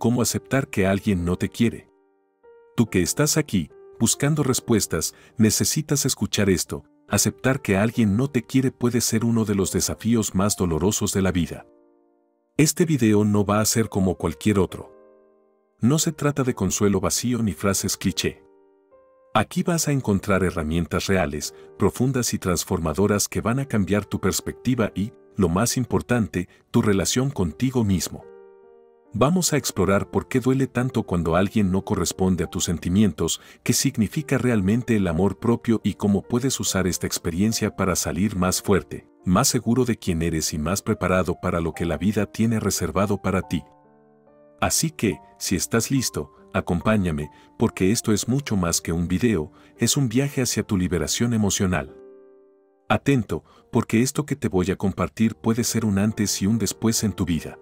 ¿Cómo aceptar que alguien no te quiere? Tú que estás aquí, buscando respuestas, necesitas escuchar esto. Aceptar que alguien no te quiere puede ser uno de los desafíos más dolorosos de la vida. Este video no va a ser como cualquier otro. No se trata de consuelo vacío ni frases cliché. Aquí vas a encontrar herramientas reales, profundas y transformadoras que van a cambiar tu perspectiva y, lo más importante, tu relación contigo mismo. Vamos a explorar por qué duele tanto cuando alguien no corresponde a tus sentimientos, qué significa realmente el amor propio y cómo puedes usar esta experiencia para salir más fuerte, más seguro de quién eres y más preparado para lo que la vida tiene reservado para ti. Así que, si estás listo, acompáñame, porque esto es mucho más que un video, es un viaje hacia tu liberación emocional. Atento, porque esto que te voy a compartir puede ser un antes y un después en tu vida.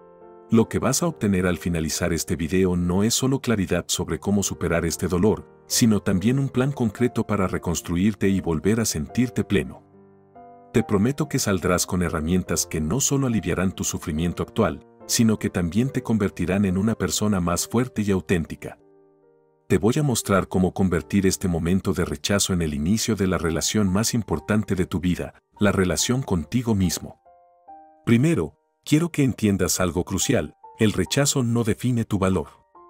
Lo que vas a obtener al finalizar este video no es solo claridad sobre cómo superar este dolor, sino también un plan concreto para reconstruirte y volver a sentirte pleno. Te prometo que saldrás con herramientas que no solo aliviarán tu sufrimiento actual, sino que también te convertirán en una persona más fuerte y auténtica. Te voy a mostrar cómo convertir este momento de rechazo en el inicio de la relación más importante de tu vida, la relación contigo mismo. Primero, quiero que entiendas algo crucial: el rechazo no define tu valor.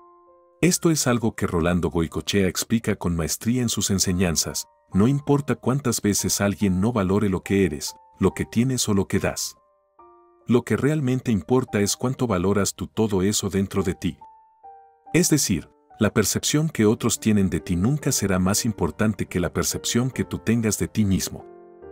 Esto es algo que Rolando Goycochea explica con maestría en sus enseñanzas. No importa cuántas veces alguien no valore lo que eres, lo que tienes o lo que das. Lo que realmente importa es cuánto valoras tú todo eso dentro de ti. Es decir, la percepción que otros tienen de ti nunca será más importante que la percepción que tú tengas de ti mismo.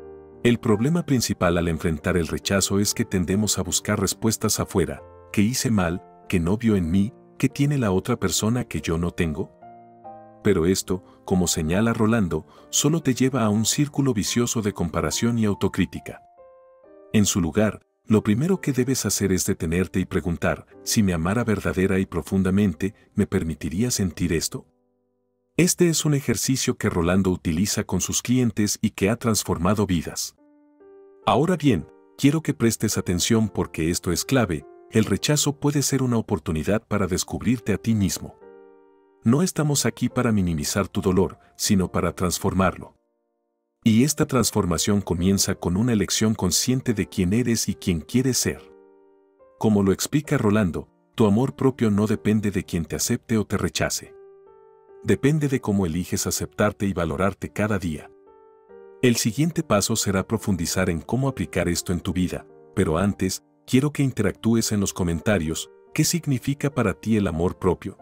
El problema principal al enfrentar el rechazo es que tendemos a buscar respuestas afuera. ¿Qué hice mal? ¿Qué no vio en mí? ¿Qué tiene la otra persona que yo no tengo? Pero esto, como señala Rolando, solo te lleva a un círculo vicioso de comparación y autocrítica. En su lugar, lo primero que debes hacer es detenerte y preguntar: si me amara verdadera y profundamente, ¿me permitiría sentir esto? Este es un ejercicio que Rolando utiliza con sus clientes y que ha transformado vidas. Ahora bien, quiero que prestes atención porque esto es clave. El rechazo puede ser una oportunidad para descubrirte a ti mismo. No estamos aquí para minimizar tu dolor, sino para transformarlo. Y esta transformación comienza con una elección consciente de quién eres y quién quieres ser. Como lo explica Rolando, tu amor propio no depende de quien te acepte o te rechace. Depende de cómo eliges aceptarte y valorarte cada día. El siguiente paso será profundizar en cómo aplicar esto en tu vida, pero antes, quiero que interactúes en los comentarios. ¿Qué significa para ti el amor propio?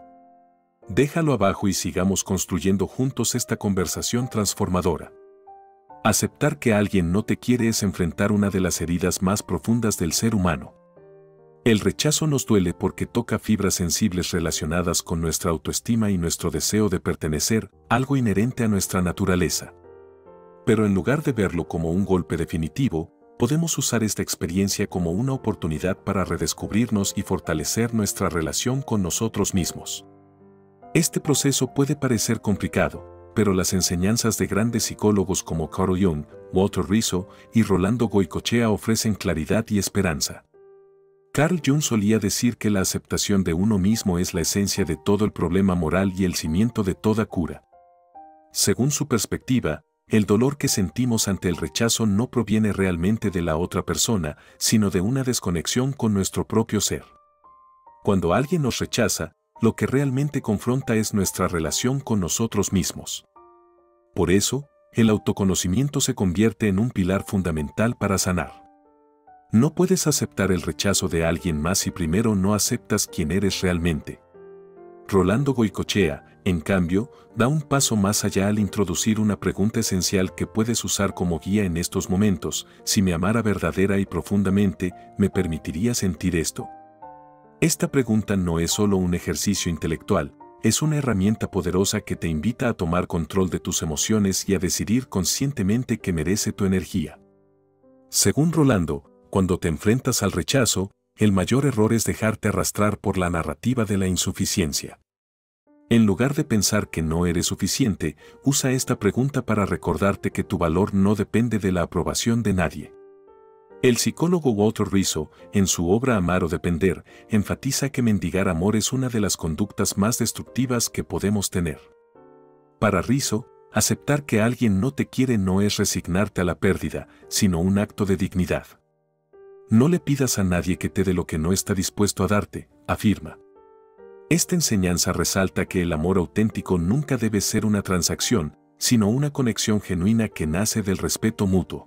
Déjalo abajo y sigamos construyendo juntos esta conversación transformadora. Aceptar que alguien no te quiere es enfrentar una de las heridas más profundas del ser humano. El rechazo nos duele porque toca fibras sensibles relacionadas con nuestra autoestima y nuestro deseo de pertenecer, algo inherente a nuestra naturaleza. Pero en lugar de verlo como un golpe definitivo, podemos usar esta experiencia como una oportunidad para redescubrirnos y fortalecer nuestra relación con nosotros mismos. Este proceso puede parecer complicado, pero las enseñanzas de grandes psicólogos como Carl Jung, Walter Rizzo y Rolando Goycochea ofrecen claridad y esperanza. Carl Jung solía decir que la aceptación de uno mismo es la esencia de todo el problema moral y el cimiento de toda cura. Según su perspectiva, el dolor que sentimos ante el rechazo no proviene realmente de la otra persona, sino de una desconexión con nuestro propio ser. Cuando alguien nos rechaza, lo que realmente confronta es nuestra relación con nosotros mismos. Por eso, el autoconocimiento se convierte en un pilar fundamental para sanar. No puedes aceptar el rechazo de alguien más si primero no aceptas quién eres realmente. Rolando Goycochea, en cambio, da un paso más allá al introducir una pregunta esencial que puedes usar como guía en estos momentos: si me amara verdadera y profundamente, ¿me permitiría sentir esto? Esta pregunta no es solo un ejercicio intelectual, es una herramienta poderosa que te invita a tomar control de tus emociones y a decidir conscientemente qué merece tu energía. Según Rolando, cuando te enfrentas al rechazo, el mayor error es dejarte arrastrar por la narrativa de la insuficiencia. En lugar de pensar que no eres suficiente, usa esta pregunta para recordarte que tu valor no depende de la aprobación de nadie. El psicólogo Walter Rizzo, en su obra Amar o Depender, enfatiza que mendigar amor es una de las conductas más destructivas que podemos tener. Para Rizzo, aceptar que alguien no te quiere no es resignarte a la pérdida, sino un acto de dignidad. No le pidas a nadie que te dé lo que no está dispuesto a darte, afirma. Esta enseñanza resalta que el amor auténtico nunca debe ser una transacción, sino una conexión genuina que nace del respeto mutuo.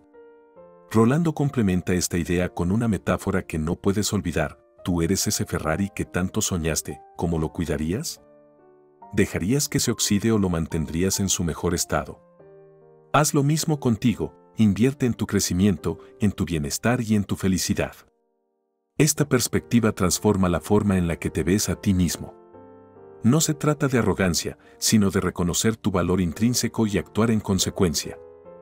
Rolando complementa esta idea con una metáfora que no puedes olvidar: ¿tú eres ese Ferrari que tanto soñaste? ¿Cómo lo cuidarías? ¿Dejarías que se oxide o lo mantendrías en su mejor estado? Haz lo mismo contigo, invierte en tu crecimiento, en tu bienestar y en tu felicidad. Esta perspectiva transforma la forma en la que te ves a ti mismo. No se trata de arrogancia, sino de reconocer tu valor intrínseco y actuar en consecuencia.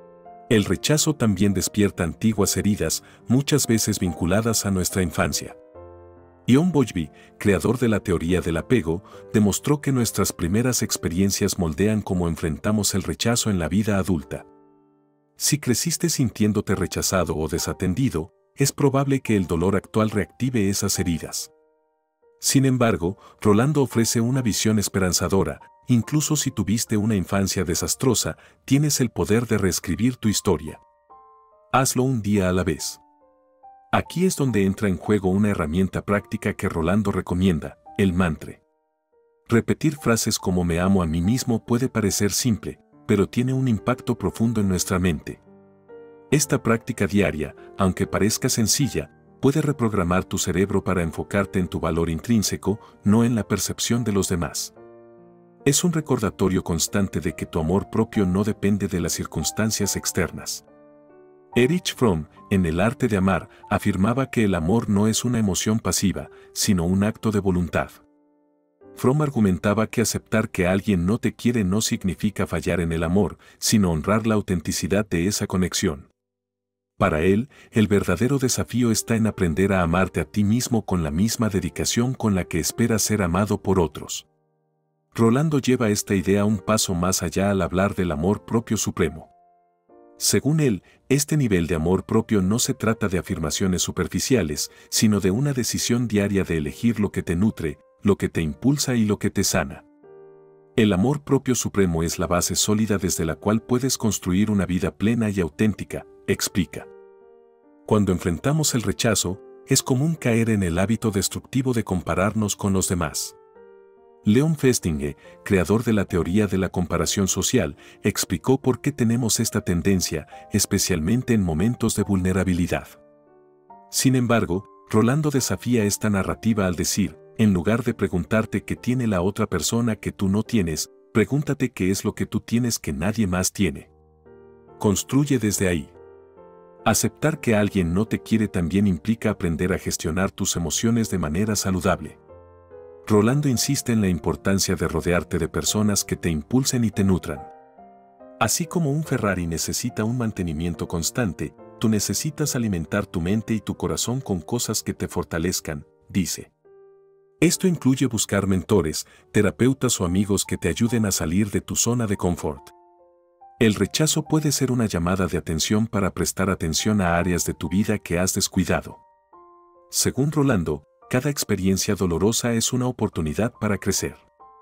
El rechazo también despierta antiguas heridas, muchas veces vinculadas a nuestra infancia. John Bowlby, creador de la teoría del apego, demostró que nuestras primeras experiencias moldean cómo enfrentamos el rechazo en la vida adulta. Si creciste sintiéndote rechazado o desatendido, es probable que el dolor actual reactive esas heridas. Sin embargo, Rolando ofrece una visión esperanzadora: incluso si tuviste una infancia desastrosa, tienes el poder de reescribir tu historia. Hazlo un día a la vez. Aquí es donde entra en juego una herramienta práctica que Rolando recomienda: el mantra. Repetir frases como "me amo a mí mismo" puede parecer simple, pero tiene un impacto profundo en nuestra mente. Esta práctica diaria, aunque parezca sencilla, puede reprogramar tu cerebro para enfocarte en tu valor intrínseco, no en la percepción de los demás. Es un recordatorio constante de que tu amor propio no depende de las circunstancias externas. Erich Fromm, en El arte de amar, afirmaba que el amor no es una emoción pasiva, sino un acto de voluntad. Fromm argumentaba que aceptar que alguien no te quiere no significa fallar en el amor, sino honrar la autenticidad de esa conexión. Para él, el verdadero desafío está en aprender a amarte a ti mismo con la misma dedicación con la que esperas ser amado por otros. Rolando lleva esta idea un paso más allá al hablar del amor propio supremo. Según él, este nivel de amor propio no se trata de afirmaciones superficiales, sino de una decisión diaria de elegir lo que te nutre, lo que te impulsa y lo que te sana. El amor propio supremo es la base sólida desde la cual puedes construir una vida plena y auténtica, explica. Cuando enfrentamos el rechazo, es común caer en el hábito destructivo de compararnos con los demás. Leon Festinger, creador de la teoría de la comparación social, explicó por qué tenemos esta tendencia, especialmente en momentos de vulnerabilidad. Sin embargo, Rolando desafía esta narrativa al decir: en lugar de preguntarte qué tiene la otra persona que tú no tienes, pregúntate qué es lo que tú tienes que nadie más tiene. Construye desde ahí. Aceptar que alguien no te quiere también implica aprender a gestionar tus emociones de manera saludable. Rolando insiste en la importancia de rodearte de personas que te impulsen y te nutran. Así como un Ferrari necesita un mantenimiento constante, tú necesitas alimentar tu mente y tu corazón con cosas que te fortalezcan, dice. Esto incluye buscar mentores, terapeutas o amigos que te ayuden a salir de tu zona de confort. El rechazo puede ser una llamada de atención para prestar atención a áreas de tu vida que has descuidado. Según Rolando, cada experiencia dolorosa es una oportunidad para crecer.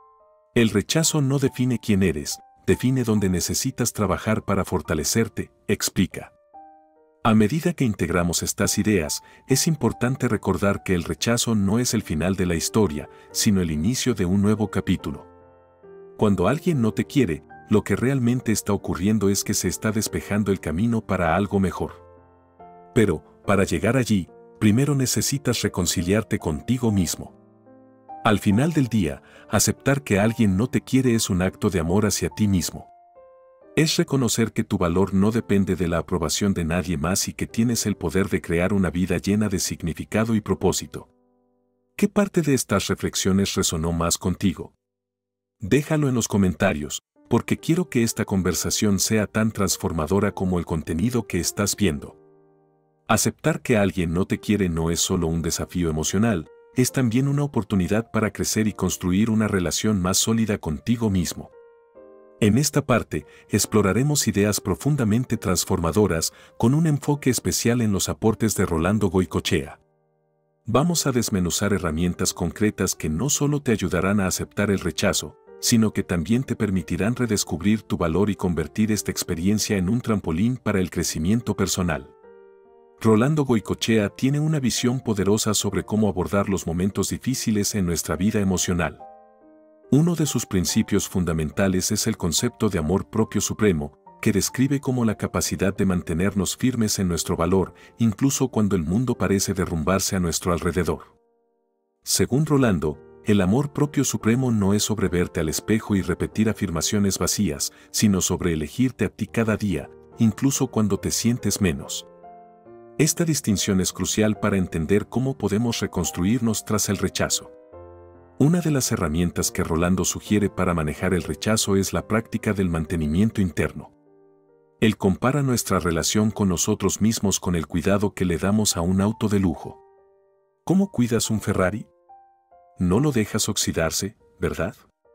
El rechazo no define quién eres, define dónde necesitas trabajar para fortalecerte, explica. A medida que integramos estas ideas, es importante recordar que el rechazo no es el final de la historia, sino el inicio de un nuevo capítulo. Cuando alguien no te quiere, lo que realmente está ocurriendo es que se está despejando el camino para algo mejor. Pero, para llegar allí, primero necesitas reconciliarte contigo mismo. Al final del día, aceptar que alguien no te quiere es un acto de amor hacia ti mismo. Es reconocer que tu valor no depende de la aprobación de nadie más y que tienes el poder de crear una vida llena de significado y propósito. ¿Qué parte de estas reflexiones resonó más contigo? Déjalo en los comentarios, porque quiero que esta conversación sea tan transformadora como el contenido que estás viendo. Aceptar que alguien no te quiere no es solo un desafío emocional, es también una oportunidad para crecer y construir una relación más sólida contigo mismo. En esta parte, exploraremos ideas profundamente transformadoras con un enfoque especial en los aportes de Rolando Goycochea. Vamos a desmenuzar herramientas concretas que no solo te ayudarán a aceptar el rechazo, sino que también te permitirán redescubrir tu valor y convertir esta experiencia en un trampolín para el crecimiento personal. Rolando Goycochea tiene una visión poderosa sobre cómo abordar los momentos difíciles en nuestra vida emocional. Uno de sus principios fundamentales es el concepto de amor propio supremo, que describe como la capacidad de mantenernos firmes en nuestro valor, incluso cuando el mundo parece derrumbarse a nuestro alrededor. Según Rolando, el amor propio supremo no es sobre verte al espejo y repetir afirmaciones vacías, sino sobre elegirte a ti cada día, incluso cuando te sientes menos. Esta distinción es crucial para entender cómo podemos reconstruirnos tras el rechazo. Una de las herramientas que Rolando sugiere para manejar el rechazo es la práctica del mantenimiento interno. Él compara nuestra relación con nosotros mismos con el cuidado que le damos a un auto de lujo. ¿Cómo cuidas un Ferrari? No lo dejas oxidarse, ¿verdad?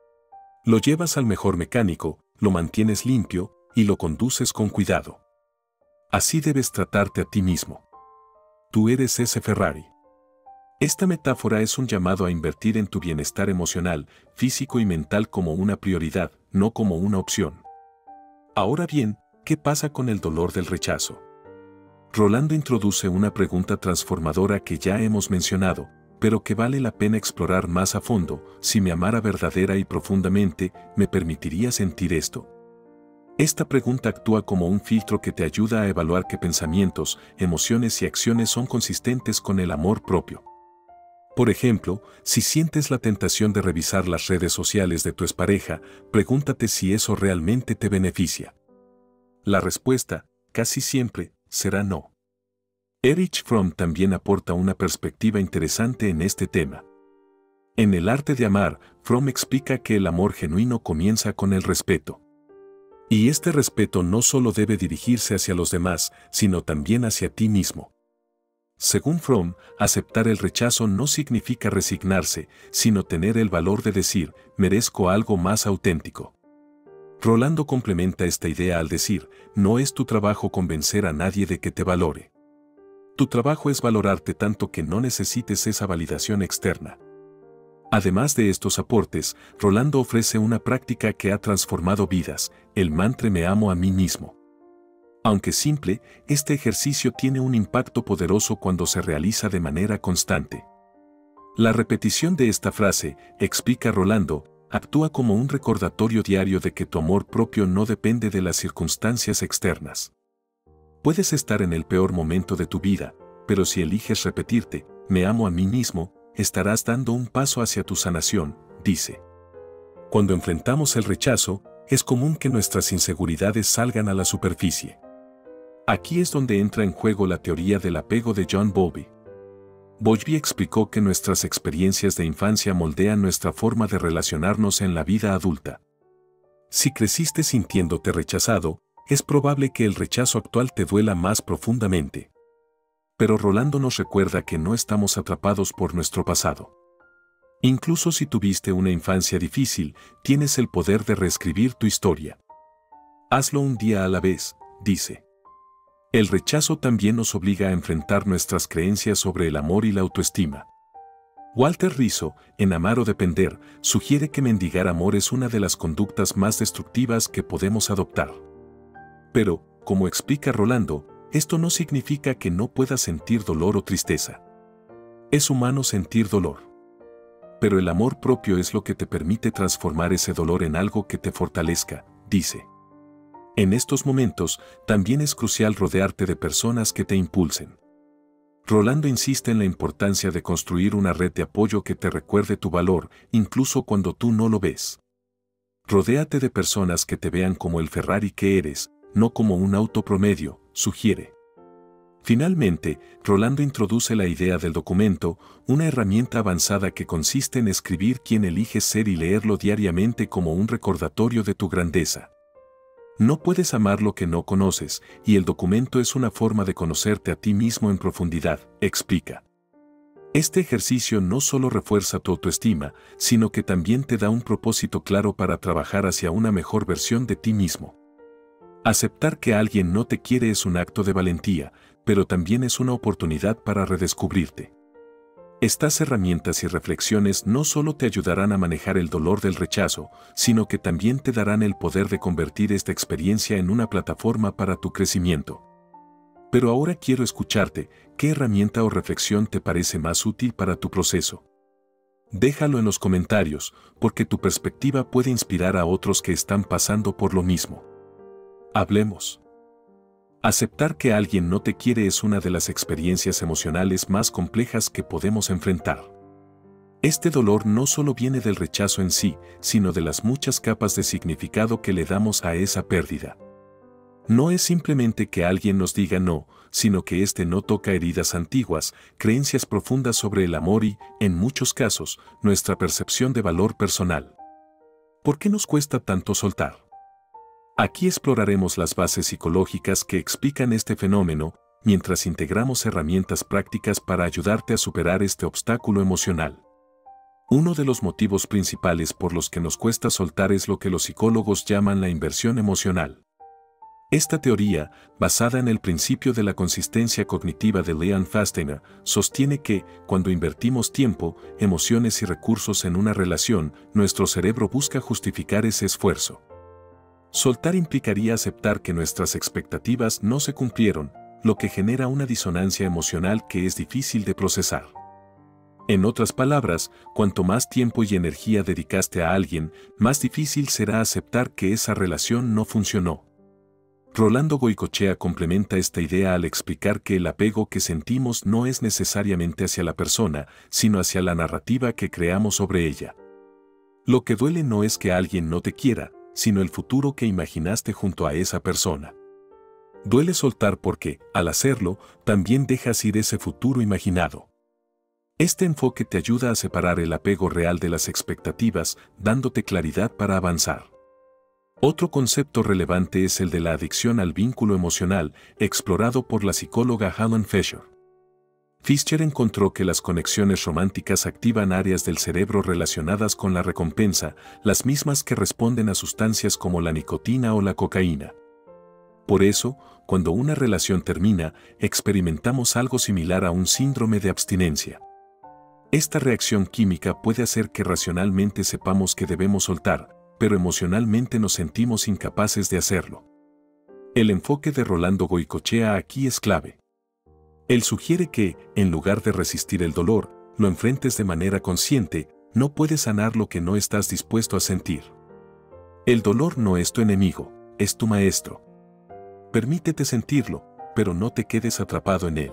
Lo llevas al mejor mecánico, lo mantienes limpio y lo conduces con cuidado. Así debes tratarte a ti mismo. Tú eres ese Ferrari. Esta metáfora es un llamado a invertir en tu bienestar emocional, físico y mental como una prioridad, no como una opción. Ahora bien, ¿qué pasa con el dolor del rechazo? Rolando introduce una pregunta transformadora que ya hemos mencionado, pero que vale la pena explorar más a fondo. Si me amara verdadera y profundamente, ¿me permitiría sentir esto? Esta pregunta actúa como un filtro que te ayuda a evaluar qué pensamientos, emociones y acciones son consistentes con el amor propio. Por ejemplo, si sientes la tentación de revisar las redes sociales de tu expareja, pregúntate si eso realmente te beneficia. La respuesta, casi siempre, será no. Erich Fromm también aporta una perspectiva interesante en este tema. En El arte de amar, Fromm explica que el amor genuino comienza con el respeto. Y este respeto no solo debe dirigirse hacia los demás, sino también hacia ti mismo. Según Fromm, aceptar el rechazo no significa resignarse, sino tener el valor de decir, merezco algo más auténtico. Rolando complementa esta idea al decir, no es tu trabajo convencer a nadie de que te valore. Tu trabajo es valorarte tanto que no necesites esa validación externa. Además de estos aportes, Rolando ofrece una práctica que ha transformado vidas, el mantra me amo a mí mismo. Aunque simple, este ejercicio tiene un impacto poderoso cuando se realiza de manera constante. La repetición de esta frase, explica Rolando, actúa como un recordatorio diario de que tu amor propio no depende de las circunstancias externas. Puedes estar en el peor momento de tu vida, pero si eliges repetirte, me amo a mí mismo, estarás dando un paso hacia tu sanación, dice. Cuando enfrentamos el rechazo, es común que nuestras inseguridades salgan a la superficie. Aquí es donde entra en juego la teoría del apego de John Bowlby. Bowlby explicó que nuestras experiencias de infancia moldean nuestra forma de relacionarnos en la vida adulta. Si creciste sintiéndote rechazado, es probable que el rechazo actual te duela más profundamente. Pero Rolando nos recuerda que no estamos atrapados por nuestro pasado. Incluso si tuviste una infancia difícil, tienes el poder de reescribir tu historia. Hazlo un día a la vez, dice. El rechazo también nos obliga a enfrentar nuestras creencias sobre el amor y la autoestima. Walter Rizzo, en Amar o Depender, sugiere que mendigar amor es una de las conductas más destructivas que podemos adoptar. Pero, como explica Rolando, esto no significa que no puedas sentir dolor o tristeza. Es humano sentir dolor. Pero el amor propio es lo que te permite transformar ese dolor en algo que te fortalezca, dice. En estos momentos, también es crucial rodearte de personas que te impulsen. Rolando insiste en la importancia de construir una red de apoyo que te recuerde tu valor, incluso cuando tú no lo ves. Rodéate de personas que te vean como el Ferrari que eres, no como un auto promedio, sugiere. Finalmente, Rolando introduce la idea del documento, una herramienta avanzada que consiste en escribir quién eliges ser y leerlo diariamente como un recordatorio de tu grandeza. No puedes amar lo que no conoces, y el documento es una forma de conocerte a ti mismo en profundidad, explica. Este ejercicio no solo refuerza tu autoestima, sino que también te da un propósito claro para trabajar hacia una mejor versión de ti mismo. Aceptar que alguien no te quiere es un acto de valentía, pero también es una oportunidad para redescubrirte. Estas herramientas y reflexiones no solo te ayudarán a manejar el dolor del rechazo, sino que también te darán el poder de convertir esta experiencia en una plataforma para tu crecimiento. Pero ahora quiero escucharte, ¿qué herramienta o reflexión te parece más útil para tu proceso? Déjalo en los comentarios, porque tu perspectiva puede inspirar a otros que están pasando por lo mismo. Hablemos. Aceptar que alguien no te quiere es una de las experiencias emocionales más complejas que podemos enfrentar. Este dolor no solo viene del rechazo en sí, sino de las muchas capas de significado que le damos a esa pérdida. No es simplemente que alguien nos diga no, sino que este no toca heridas antiguas, creencias profundas sobre el amor y, en muchos casos, nuestra percepción de valor personal. ¿Por qué nos cuesta tanto soltar? Aquí exploraremos las bases psicológicas que explican este fenómeno, mientras integramos herramientas prácticas para ayudarte a superar este obstáculo emocional. Uno de los motivos principales por los que nos cuesta soltar es lo que los psicólogos llaman la inversión emocional. Esta teoría, basada en el principio de la consistencia cognitiva de Leon Festinger, sostiene que, cuando invertimos tiempo, emociones y recursos en una relación, nuestro cerebro busca justificar ese esfuerzo. Soltar implicaría aceptar que nuestras expectativas no se cumplieron, lo que genera una disonancia emocional que es difícil de procesar. En otras palabras, cuanto más tiempo y energía dedicaste a alguien, más difícil será aceptar que esa relación no funcionó. Rolando Goicoechea complementa esta idea al explicar que el apego que sentimos no es necesariamente hacia la persona, sino hacia la narrativa que creamos sobre ella. Lo que duele no es que alguien no te quiera, sino el futuro que imaginaste junto a esa persona. Duele soltar porque, al hacerlo, también dejas ir ese futuro imaginado. Este enfoque te ayuda a separar el apego real de las expectativas, dándote claridad para avanzar. Otro concepto relevante es el de la adicción al vínculo emocional, explorado por la psicóloga Helen Fisher. Fisher encontró que las conexiones románticas activan áreas del cerebro relacionadas con la recompensa, las mismas que responden a sustancias como la nicotina o la cocaína. Por eso, cuando una relación termina, experimentamos algo similar a un síndrome de abstinencia. Esta reacción química puede hacer que racionalmente sepamos que debemos soltar, pero emocionalmente nos sentimos incapaces de hacerlo. El enfoque de Rolando Goicoechea aquí es clave. Él sugiere que, en lugar de resistir el dolor, lo enfrentes de manera consciente. No puedes sanar lo que no estás dispuesto a sentir. El dolor no es tu enemigo, es tu maestro. Permítete sentirlo, pero no te quedes atrapado en él.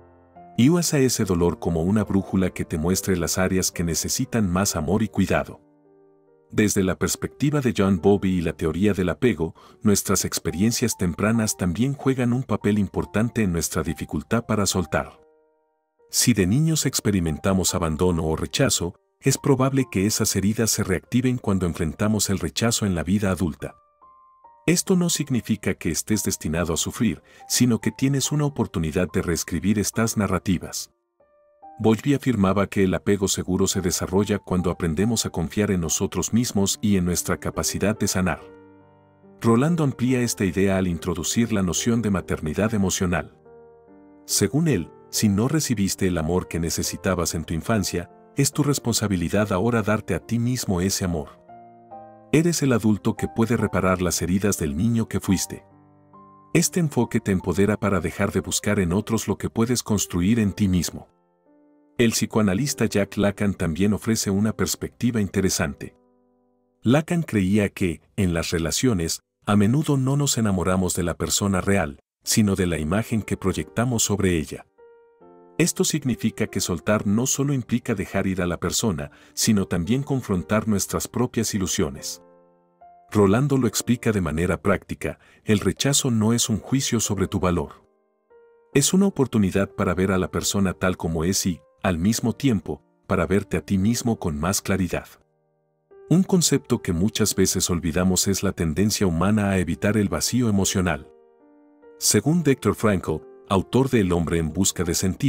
Y usa ese dolor como una brújula que te muestre las áreas que necesitan más amor y cuidado. Desde la perspectiva de John Bowlby y la teoría del apego, nuestras experiencias tempranas también juegan un papel importante en nuestra dificultad para soltar. Si de niños experimentamos abandono o rechazo, es probable que esas heridas se reactiven cuando enfrentamos el rechazo en la vida adulta. Esto no significa que estés destinado a sufrir, sino que tienes una oportunidad de reescribir estas narrativas. Bowlby afirmaba que el apego seguro se desarrolla cuando aprendemos a confiar en nosotros mismos y en nuestra capacidad de sanar. Rolando amplía esta idea al introducir la noción de maternidad emocional. Según él, si no recibiste el amor que necesitabas en tu infancia, es tu responsabilidad ahora darte a ti mismo ese amor. Eres el adulto que puede reparar las heridas del niño que fuiste. Este enfoque te empodera para dejar de buscar en otros lo que puedes construir en ti mismo. El psicoanalista Jack Lacan también ofrece una perspectiva interesante. Lacan creía que, en las relaciones, a menudo no nos enamoramos de la persona real, sino de la imagen que proyectamos sobre ella. Esto significa que soltar no solo implica dejar ir a la persona, sino también confrontar nuestras propias ilusiones. Rolando lo explica de manera práctica: el rechazo no es un juicio sobre tu valor. Es una oportunidad para ver a la persona tal como es y, al mismo tiempo, para verte a ti mismo con más claridad. Un concepto que muchas veces olvidamos es la tendencia humana a evitar el vacío emocional. Según Viktor Frankl, autor de El hombre en busca de sentido,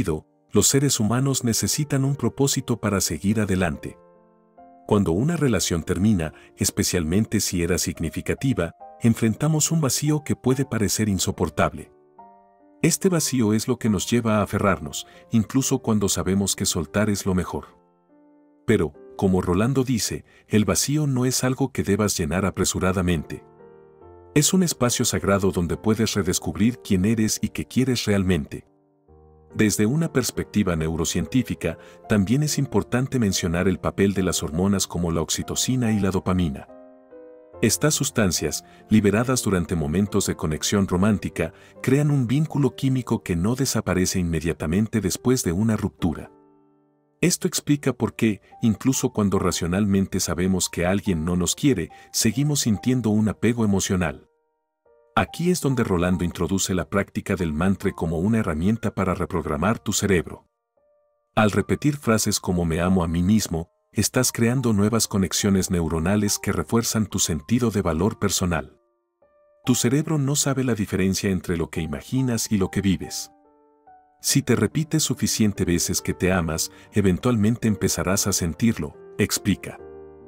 Los seres humanos necesitan un propósito para seguir adelante. Cuando una relación termina, especialmente si era significativa, enfrentamos un vacío que puede parecer insoportable. Este vacío es lo que nos lleva a aferrarnos, incluso cuando sabemos que soltar es lo mejor. Pero, como Rolando dice, el vacío no es algo que debas llenar apresuradamente. Es un espacio sagrado donde puedes redescubrir quién eres y qué quieres realmente. Desde una perspectiva neurocientífica, también es importante mencionar el papel de las hormonas como la oxitocina y la dopamina. Estas sustancias, liberadas durante momentos de conexión romántica, crean un vínculo químico que no desaparece inmediatamente después de una ruptura. Esto explica por qué, incluso cuando racionalmente sabemos que alguien no nos quiere, seguimos sintiendo un apego emocional. Aquí es donde Rolando introduce la práctica del mantra como una herramienta para reprogramar tu cerebro. Al repetir frases como me amo a mí mismo, estás creando nuevas conexiones neuronales que refuerzan tu sentido de valor personal. Tu cerebro no sabe la diferencia entre lo que imaginas y lo que vives. Si te repites suficientes veces que te amas, eventualmente empezarás a sentirlo, explica.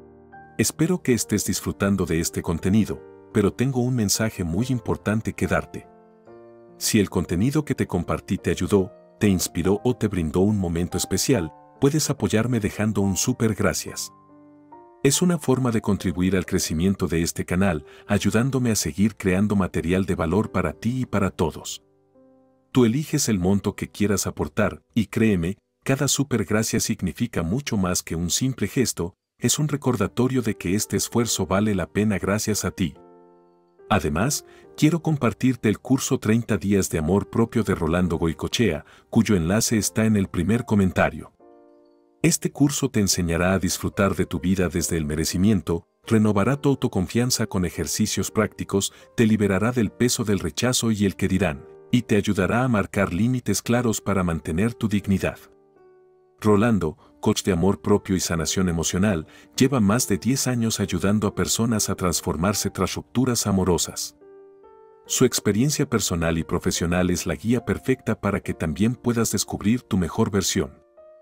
Espero que estés disfrutando de este contenido, pero tengo un mensaje muy importante que darte. Si el contenido que te compartí te ayudó, te inspiró o te brindó un momento especial, puedes apoyarme dejando un súper gracias. Es una forma de contribuir al crecimiento de este canal, ayudándome a seguir creando material de valor para ti y para todos. Tú eliges el monto que quieras aportar, y créeme, cada súper gracias significa mucho más que un simple gesto, es un recordatorio de que este esfuerzo vale la pena gracias a ti. Además, quiero compartirte el curso 30 días de amor propio de Rolando Goycochea, cuyo enlace está en el primer comentario. Este curso te enseñará a disfrutar de tu vida desde el merecimiento, renovará tu autoconfianza con ejercicios prácticos, te liberará del peso del rechazo y el que dirán, y te ayudará a marcar límites claros para mantener tu dignidad. Rolando, coach de amor propio y sanación emocional, lleva más de 10 años ayudando a personas a transformarse tras rupturas amorosas. Su experiencia personal y profesional es la guía perfecta para que también puedas descubrir tu mejor versión.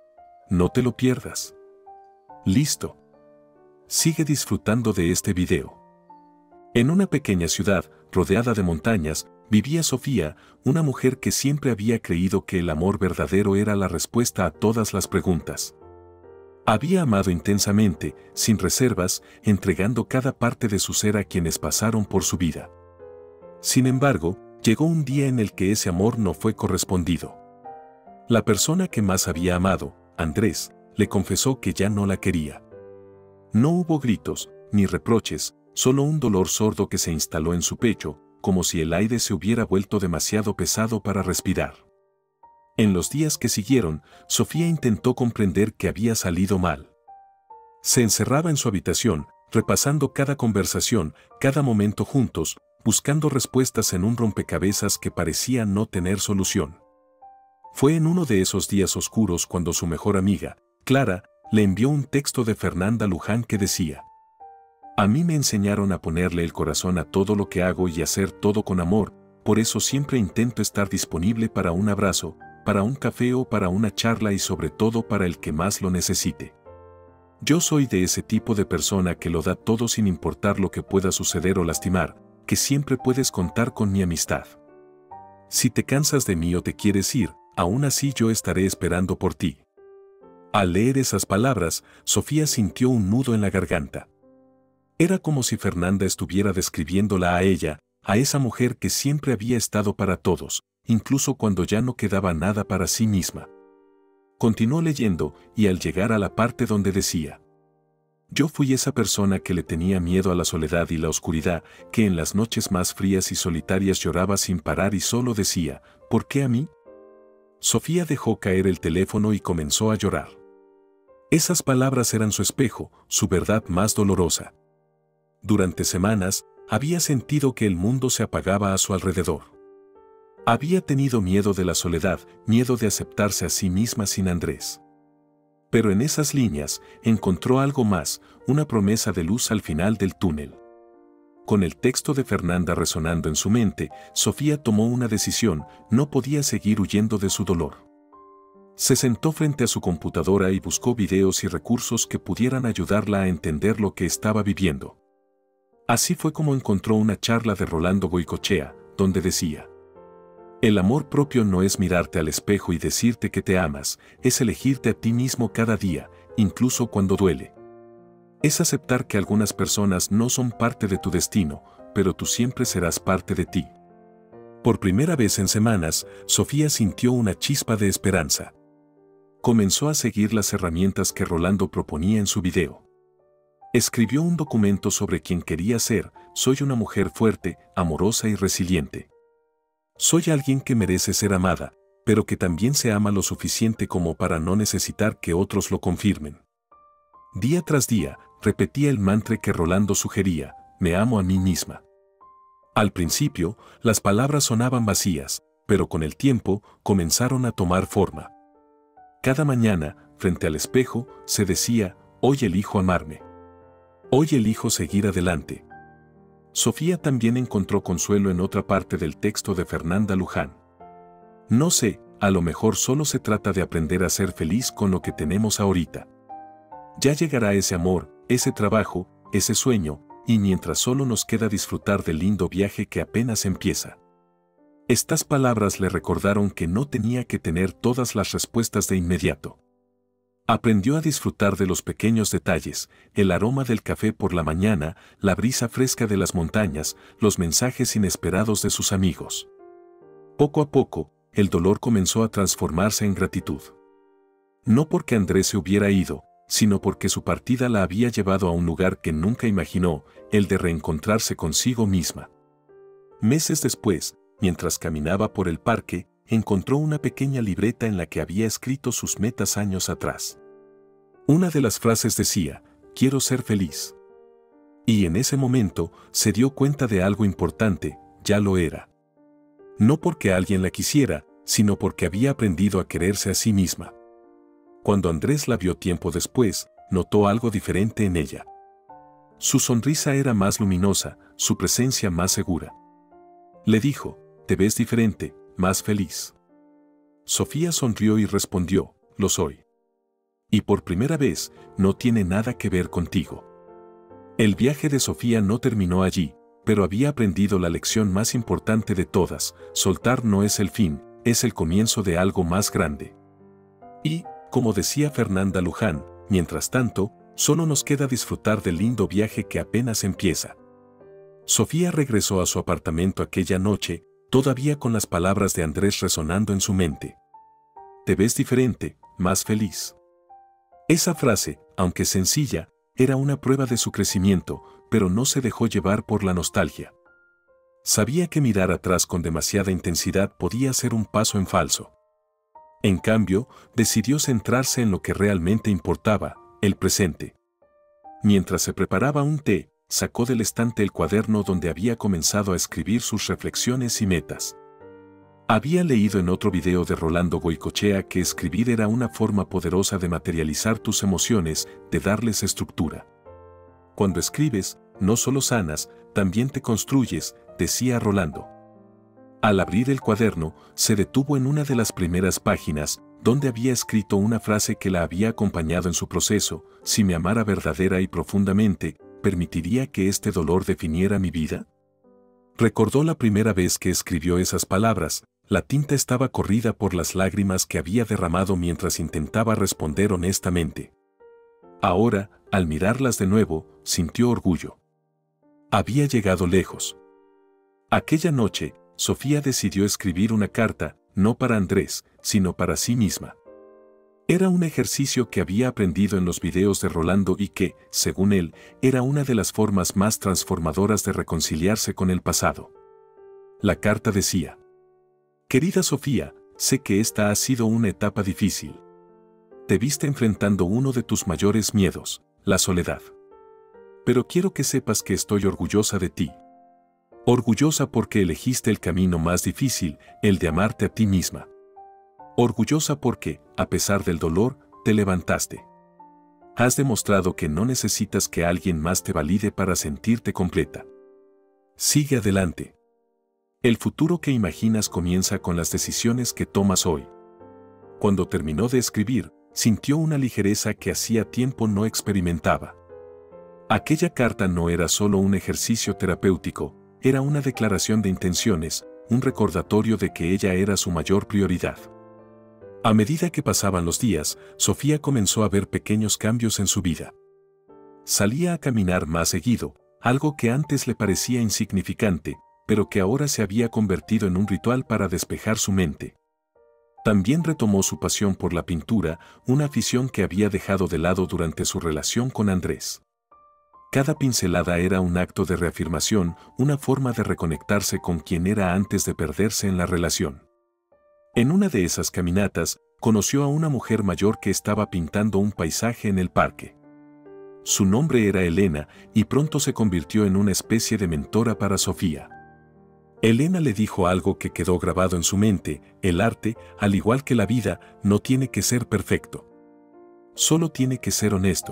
No te lo pierdas. Listo. Sigue disfrutando de este video. En una pequeña ciudad, rodeada de montañas, vivía Sofía, una mujer que siempre había creído que el amor verdadero era la respuesta a todas las preguntas. Había amado intensamente, sin reservas, entregando cada parte de su ser a quienes pasaron por su vida. Sin embargo, llegó un día en el que ese amor no fue correspondido. La persona que más había amado, Andrés, le confesó que ya no la quería. No hubo gritos, ni reproches, solo un dolor sordo que se instaló en su pecho, como si el aire se hubiera vuelto demasiado pesado para respirar. En los días que siguieron, Sofía intentó comprender que había salido mal. Se encerraba en su habitación, repasando cada conversación, cada momento juntos, buscando respuestas en un rompecabezas que parecía no tener solución. Fue en uno de esos días oscuros cuando su mejor amiga, Clara, le envió un texto de Fernanda Luján que decía: a mí me enseñaron a ponerle el corazón a todo lo que hago y hacer todo con amor, por eso siempre intento estar disponible para un abrazo, para un café o para una charla y sobre todo para el que más lo necesite. Yo soy de ese tipo de persona que lo da todo sin importar lo que pueda suceder o lastimar, que siempre puedes contar con mi amistad. Si te cansas de mí o te quieres ir, aún así yo estaré esperando por ti. Al leer esas palabras, Sofía sintió un nudo en la garganta. Era como si Fernanda estuviera describiéndola a ella, a esa mujer que siempre había estado para todos, incluso cuando ya no quedaba nada para sí misma. Continuó leyendo, y al llegar a la parte donde decía: yo fui esa persona que le tenía miedo a la soledad y la oscuridad, que en las noches más frías y solitarias lloraba sin parar y solo decía, ¿por qué a mí? Sofía dejó caer el teléfono y comenzó a llorar. Esas palabras eran su espejo, su verdad más dolorosa. Durante semanas, había sentido que el mundo se apagaba a su alrededor. Había tenido miedo de la soledad, miedo de aceptarse a sí misma sin Andrés. Pero en esas líneas, encontró algo más, una promesa de luz al final del túnel. Con el texto de Fernanda resonando en su mente, Sofía tomó una decisión, no podía seguir huyendo de su dolor. Se sentó frente a su computadora y buscó videos y recursos que pudieran ayudarla a entender lo que estaba viviendo. Así fue como encontró una charla de Rolando Goycochea, donde decía: el amor propio no es mirarte al espejo y decirte que te amas, es elegirte a ti mismo cada día, incluso cuando duele. Es aceptar que algunas personas no son parte de tu destino, pero tú siempre serás parte de ti. Por primera vez en semanas, Sofía sintió una chispa de esperanza. Comenzó a seguir las herramientas que Rolando proponía en su video. Escribió un documento sobre quién quería ser: soy una mujer fuerte, amorosa y resiliente. Soy alguien que merece ser amada, pero que también se ama lo suficiente como para no necesitar que otros lo confirmen. Día tras día, repetía el mantra que Rolando sugería: me amo a mí misma. Al principio, las palabras sonaban vacías, pero con el tiempo comenzaron a tomar forma. Cada mañana, frente al espejo, se decía: hoy elijo amarme. Hoy elijo seguir adelante. Sofía también encontró consuelo en otra parte del texto de Fernanda Luján. No sé, a lo mejor solo se trata de aprender a ser feliz con lo que tenemos ahorita. Ya llegará ese amor, ese trabajo, ese sueño, y mientras solo nos queda disfrutar del lindo viaje que apenas empieza. Estas palabras le recordaron que no tenía que tener todas las respuestas de inmediato. Aprendió a disfrutar de los pequeños detalles: el aroma del café por la mañana, la brisa fresca de las montañas, los mensajes inesperados de sus amigos. Poco a poco, el dolor comenzó a transformarse en gratitud. No porque Andrés se hubiera ido, sino porque su partida la había llevado a un lugar que nunca imaginó, el de reencontrarse consigo misma. Meses después, mientras caminaba por el parque, encontró una pequeña libreta en la que había escrito sus metas años atrás. Una de las frases decía: quiero ser feliz. Y en ese momento se dio cuenta de algo importante: ya lo era. No porque alguien la quisiera, sino porque había aprendido a quererse a sí misma. Cuando Andrés la vio tiempo después, notó algo diferente en ella. Su sonrisa era más luminosa, su presencia más segura. Le dijo: te ves diferente, más feliz. Sofía sonrió y respondió: lo soy. Y por primera vez, no tiene nada que ver contigo. El viaje de Sofía no terminó allí, pero había aprendido la lección más importante de todas: soltar no es el fin, es el comienzo de algo más grande. Y, como decía Fernanda Luján, mientras tanto, solo nos queda disfrutar del lindo viaje que apenas empieza. Sofía regresó a su apartamento aquella noche, todavía con las palabras de Andrés resonando en su mente. Te ves diferente, más feliz. Esa frase, aunque sencilla, era una prueba de su crecimiento, pero no se dejó llevar por la nostalgia. Sabía que mirar atrás con demasiada intensidad podía ser un paso en falso. En cambio, decidió centrarse en lo que realmente importaba: el presente. Mientras se preparaba un té, sacó del estante el cuaderno donde había comenzado a escribir sus reflexiones y metas. Había leído en otro video de Rolando Goycochea que escribir era una forma poderosa de materializar tus emociones, de darles estructura. Cuando escribes, no solo sanas, también te construyes, decía Rolando. Al abrir el cuaderno, se detuvo en una de las primeras páginas, donde había escrito una frase que la había acompañado en su proceso: si me amara verdadera y profundamente, ¿permitiría que este dolor definiera mi vida? Recordó la primera vez que escribió esas palabras. La tinta estaba corrida por las lágrimas que había derramado mientras intentaba responder honestamente. Ahora, al mirarlas de nuevo, sintió orgullo. Había llegado lejos. Aquella noche, Sofía decidió escribir una carta, no para Andrés, sino para sí misma. Era un ejercicio que había aprendido en los videos de Rolando y que, según él, era una de las formas más transformadoras de reconciliarse con el pasado. La carta decía: querida Sofía, sé que esta ha sido una etapa difícil. Te viste enfrentando uno de tus mayores miedos, la soledad. Pero quiero que sepas que estoy orgullosa de ti. Orgullosa porque elegiste el camino más difícil, el de amarte a ti misma. Orgullosa porque, a pesar del dolor, te levantaste. Has demostrado que no necesitas que alguien más te valide para sentirte completa. Sigue adelante. El futuro que imaginas comienza con las decisiones que tomas hoy. Cuando terminó de escribir, sintió una ligereza que hacía tiempo no experimentaba. Aquella carta no era solo un ejercicio terapéutico, era una declaración de intenciones, un recordatorio de que ella era su mayor prioridad. A medida que pasaban los días, Sofía comenzó a ver pequeños cambios en su vida. Salía a caminar más seguido, algo que antes le parecía insignificante, pero que ahora se había convertido en un ritual para despejar su mente. También retomó su pasión por la pintura, una afición que había dejado de lado durante su relación con Andrés. Cada pincelada era un acto de reafirmación, una forma de reconectarse con quien era antes de perderse en la relación. En una de esas caminatas, conoció a una mujer mayor que estaba pintando un paisaje en el parque. Su nombre era Elena y pronto se convirtió en una especie de mentora para Sofía. Elena le dijo algo que quedó grabado en su mente: el arte, al igual que la vida, no tiene que ser perfecto. Solo tiene que ser honesto.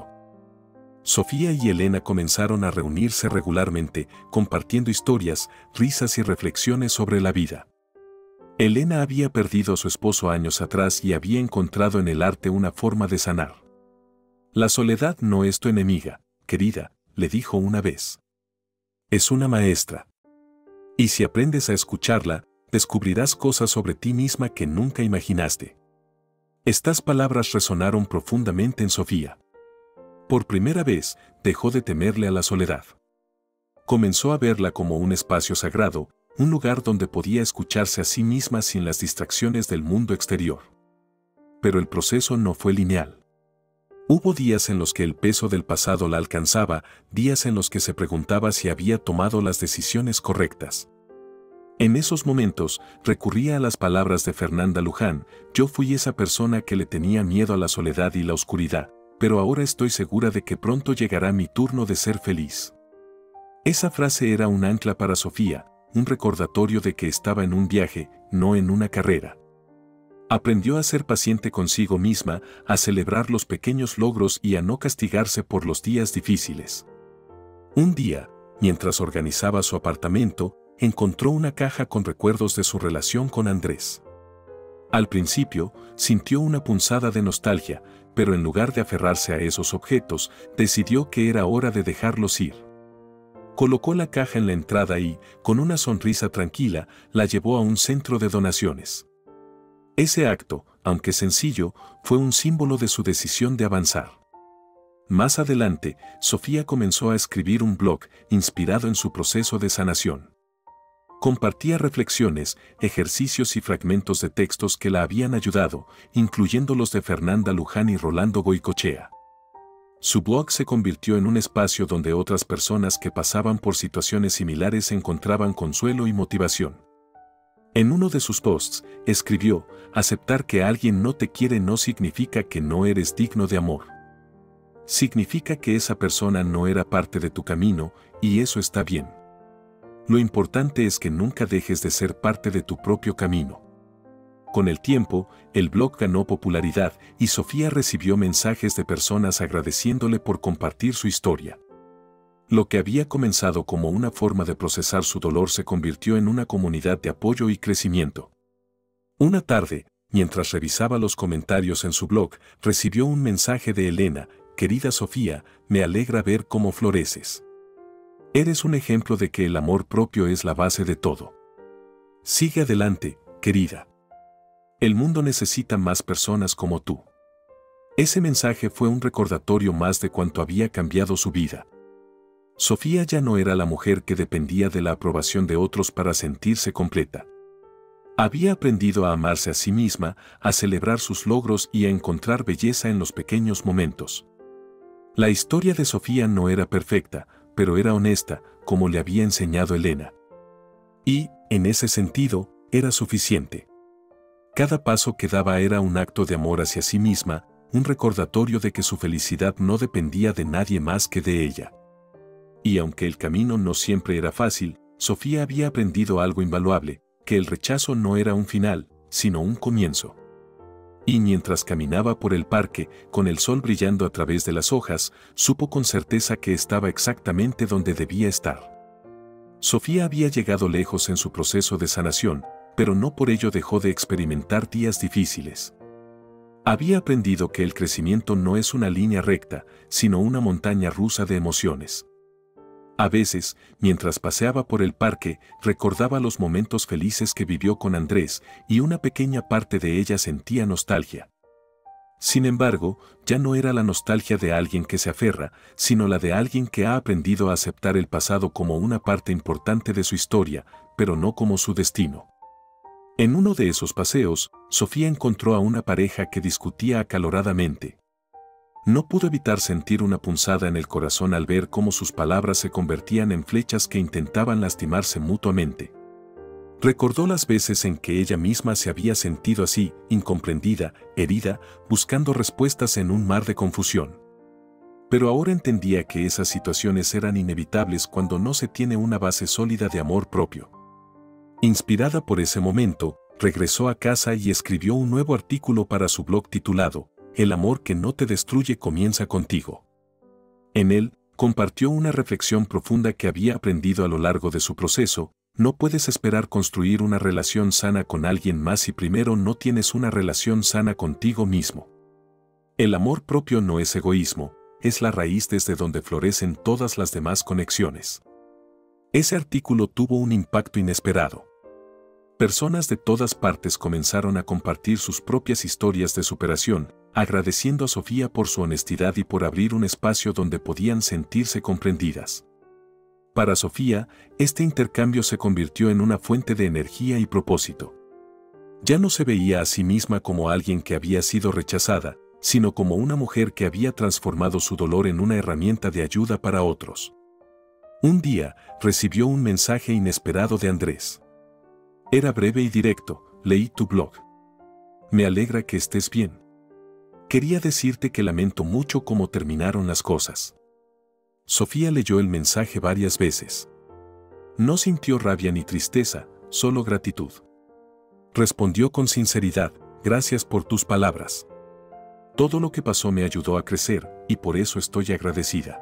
Sofía y Elena comenzaron a reunirse regularmente, compartiendo historias, risas y reflexiones sobre la vida. Elena había perdido a su esposo años atrás y había encontrado en el arte una forma de sanar. La soledad no es tu enemiga, querida, le dijo una vez. Es una maestra. Y si aprendes a escucharla, descubrirás cosas sobre ti misma que nunca imaginaste. Estas palabras resonaron profundamente en Sofía. Por primera vez, dejó de temerle a la soledad. Comenzó a verla como un espacio sagrado, un lugar donde podía escucharse a sí misma sin las distracciones del mundo exterior. Pero el proceso no fue lineal. Hubo días en los que el peso del pasado la alcanzaba, días en los que se preguntaba si había tomado las decisiones correctas. En esos momentos, recurría a las palabras de Fernanda Luján: yo fui esa persona que le tenía miedo a la soledad y la oscuridad, pero ahora estoy segura de que pronto llegará mi turno de ser feliz. Esa frase era un ancla para Sofía, un recordatorio de que estaba en un viaje, no en una carrera. Aprendió a ser paciente consigo misma, a celebrar los pequeños logros y a no castigarse por los días difíciles. Un día, mientras organizaba su apartamento, encontró una caja con recuerdos de su relación con Andrés. Al principio, sintió una punzada de nostalgia, pero en lugar de aferrarse a esos objetos, decidió que era hora de dejarlos ir. Colocó la caja en la entrada y, con una sonrisa tranquila, la llevó a un centro de donaciones. Ese acto, aunque sencillo, fue un símbolo de su decisión de avanzar. Más adelante, Sofía comenzó a escribir un blog inspirado en su proceso de sanación. Compartía reflexiones, ejercicios y fragmentos de textos que la habían ayudado, incluyendo los de Fernanda Luján y Rolando Goicoechea. Su blog se convirtió en un espacio donde otras personas que pasaban por situaciones similares encontraban consuelo y motivación. En uno de sus posts, escribió: aceptar que alguien no te quiere no significa que no eres digno de amor. Significa que esa persona no era parte de tu camino, y eso está bien. Lo importante es que nunca dejes de ser parte de tu propio camino. Con el tiempo, el blog ganó popularidad y Sofía recibió mensajes de personas agradeciéndole por compartir su historia. Lo que había comenzado como una forma de procesar su dolor se convirtió en una comunidad de apoyo y crecimiento. Una tarde, mientras revisaba los comentarios en su blog, recibió un mensaje de Elena: querida Sofía, me alegra ver cómo floreces. Eres un ejemplo de que el amor propio es la base de todo. Sigue adelante, querida. El mundo necesita más personas como tú. Ese mensaje fue un recordatorio más de cuánto había cambiado su vida. Sofía ya no era la mujer que dependía de la aprobación de otros para sentirse completa. Había aprendido a amarse a sí misma, a celebrar sus logros y a encontrar belleza en los pequeños momentos. La historia de Sofía no era perfecta, pero era honesta, como le había enseñado Elena. Y, en ese sentido, era suficiente. Cada paso que daba era un acto de amor hacia sí misma, un recordatorio de que su felicidad no dependía de nadie más que de ella. Y aunque el camino no siempre era fácil, Sofía había aprendido algo invaluable: que el rechazo no era un final, sino un comienzo. Y mientras caminaba por el parque, con el sol brillando a través de las hojas, supo con certeza que estaba exactamente donde debía estar. Sofía había llegado lejos en su proceso de sanación, pero no por ello dejó de experimentar días difíciles. Había aprendido que el crecimiento no es una línea recta, sino una montaña rusa de emociones. A veces, mientras paseaba por el parque, recordaba los momentos felices que vivió con Andrés, y una pequeña parte de ella sentía nostalgia. Sin embargo, ya no era la nostalgia de alguien que se aferra, sino la de alguien que ha aprendido a aceptar el pasado como una parte importante de su historia, pero no como su destino. En uno de esos paseos, Sofía encontró a una pareja que discutía acaloradamente. No pudo evitar sentir una punzada en el corazón al ver cómo sus palabras se convertían en flechas que intentaban lastimarse mutuamente. Recordó las veces en que ella misma se había sentido así, incomprendida, herida, buscando respuestas en un mar de confusión. Pero ahora entendía que esas situaciones eran inevitables cuando no se tiene una base sólida de amor propio. Inspirada por ese momento, regresó a casa y escribió un nuevo artículo para su blog titulado El amor que no te destruye comienza contigo. En él, compartió una reflexión profunda que había aprendido a lo largo de su proceso. No puedes esperar construir una relación sana con alguien más si primero no tienes una relación sana contigo mismo. El amor propio no es egoísmo, es la raíz desde donde florecen todas las demás conexiones. Ese artículo tuvo un impacto inesperado. Personas de todas partes comenzaron a compartir sus propias historias de superación, agradeciendo a Sofía por su honestidad y por abrir un espacio donde podían sentirse comprendidas. Para Sofía, este intercambio se convirtió en una fuente de energía y propósito. Ya no se veía a sí misma como alguien que había sido rechazada, sino como una mujer que había transformado su dolor en una herramienta de ayuda para otros. Un día, recibió un mensaje inesperado de Andrés. Era breve y directo: leí tu blog. Me alegra que estés bien. Quería decirte que lamento mucho cómo terminaron las cosas. Sofía leyó el mensaje varias veces. No sintió rabia ni tristeza, solo gratitud. Respondió con sinceridad: gracias por tus palabras. Todo lo que pasó me ayudó a crecer, y por eso estoy agradecida.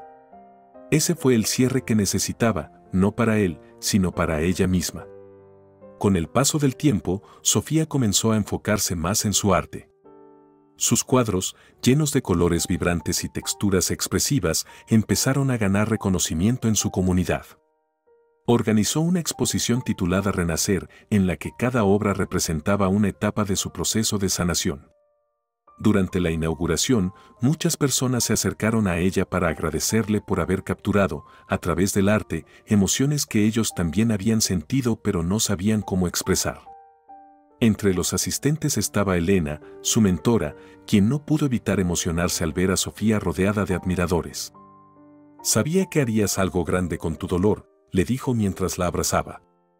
Ese fue el cierre que necesitaba, no para él, sino para ella misma. Con el paso del tiempo, Sofía comenzó a enfocarse más en su arte. Sus cuadros, llenos de colores vibrantes y texturas expresivas, empezaron a ganar reconocimiento en su comunidad. Organizó una exposición titulada Renacer, en la que cada obra representaba una etapa de su proceso de sanación. Durante la inauguración, muchas personas se acercaron a ella para agradecerle por haber capturado, a través del arte, emociones que ellos también habían sentido pero no sabían cómo expresar. Entre los asistentes estaba Elena, su mentora, quien no pudo evitar emocionarse al ver a Sofía rodeada de admiradores. «Sabía que harías algo grande con tu dolor», le dijo mientras la abrazaba.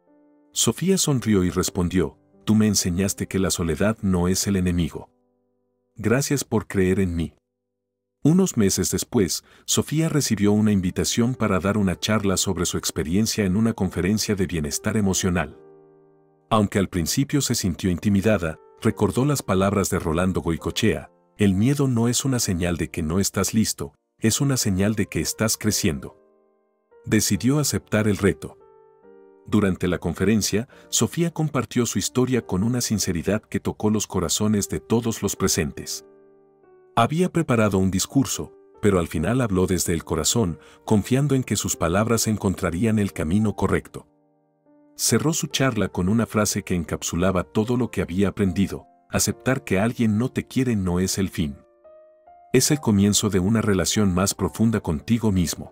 Sofía sonrió y respondió: «Tú me enseñaste que la soledad no es el enemigo. Gracias por creer en mí». Unos meses después, Sofía recibió una invitación para dar una charla sobre su experiencia en una conferencia de bienestar emocional. Aunque al principio se sintió intimidada, recordó las palabras de Rolando Goicoechea: «El miedo no es una señal de que no estás listo, es una señal de que estás creciendo». Decidió aceptar el reto. Durante la conferencia, Sofía compartió su historia con una sinceridad que tocó los corazones de todos los presentes. Había preparado un discurso, pero al final habló desde el corazón, confiando en que sus palabras encontrarían el camino correcto. Cerró su charla con una frase que encapsulaba todo lo que había aprendido: aceptar que alguien no te quiere no es el fin. Es el comienzo de una relación más profunda contigo mismo.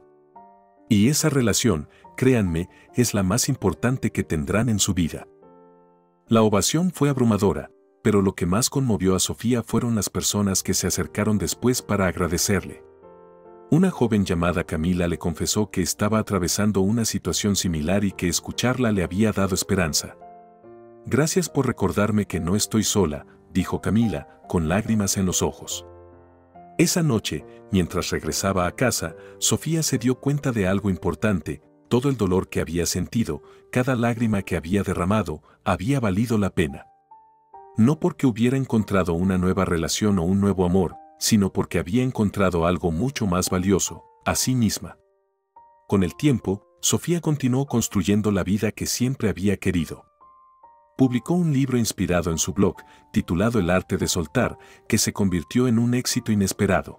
Y esa relación, créanme, es la más importante que tendrán en su vida. La ovación fue abrumadora, pero lo que más conmovió a Sofía fueron las personas que se acercaron después para agradecerle. Una joven llamada Camila le confesó que estaba atravesando una situación similar y que escucharla le había dado esperanza. «Gracias por recordarme que no estoy sola», dijo Camila, con lágrimas en los ojos. Esa noche, mientras regresaba a casa, Sofía se dio cuenta de algo importante: todo el dolor que había sentido, cada lágrima que había derramado, había valido la pena. No porque hubiera encontrado una nueva relación o un nuevo amor, sino porque había encontrado algo mucho más valioso: a sí misma. Con el tiempo, Sofía continuó construyendo la vida que siempre había querido. Publicó un libro inspirado en su blog, titulado El arte de soltar, que se convirtió en un éxito inesperado.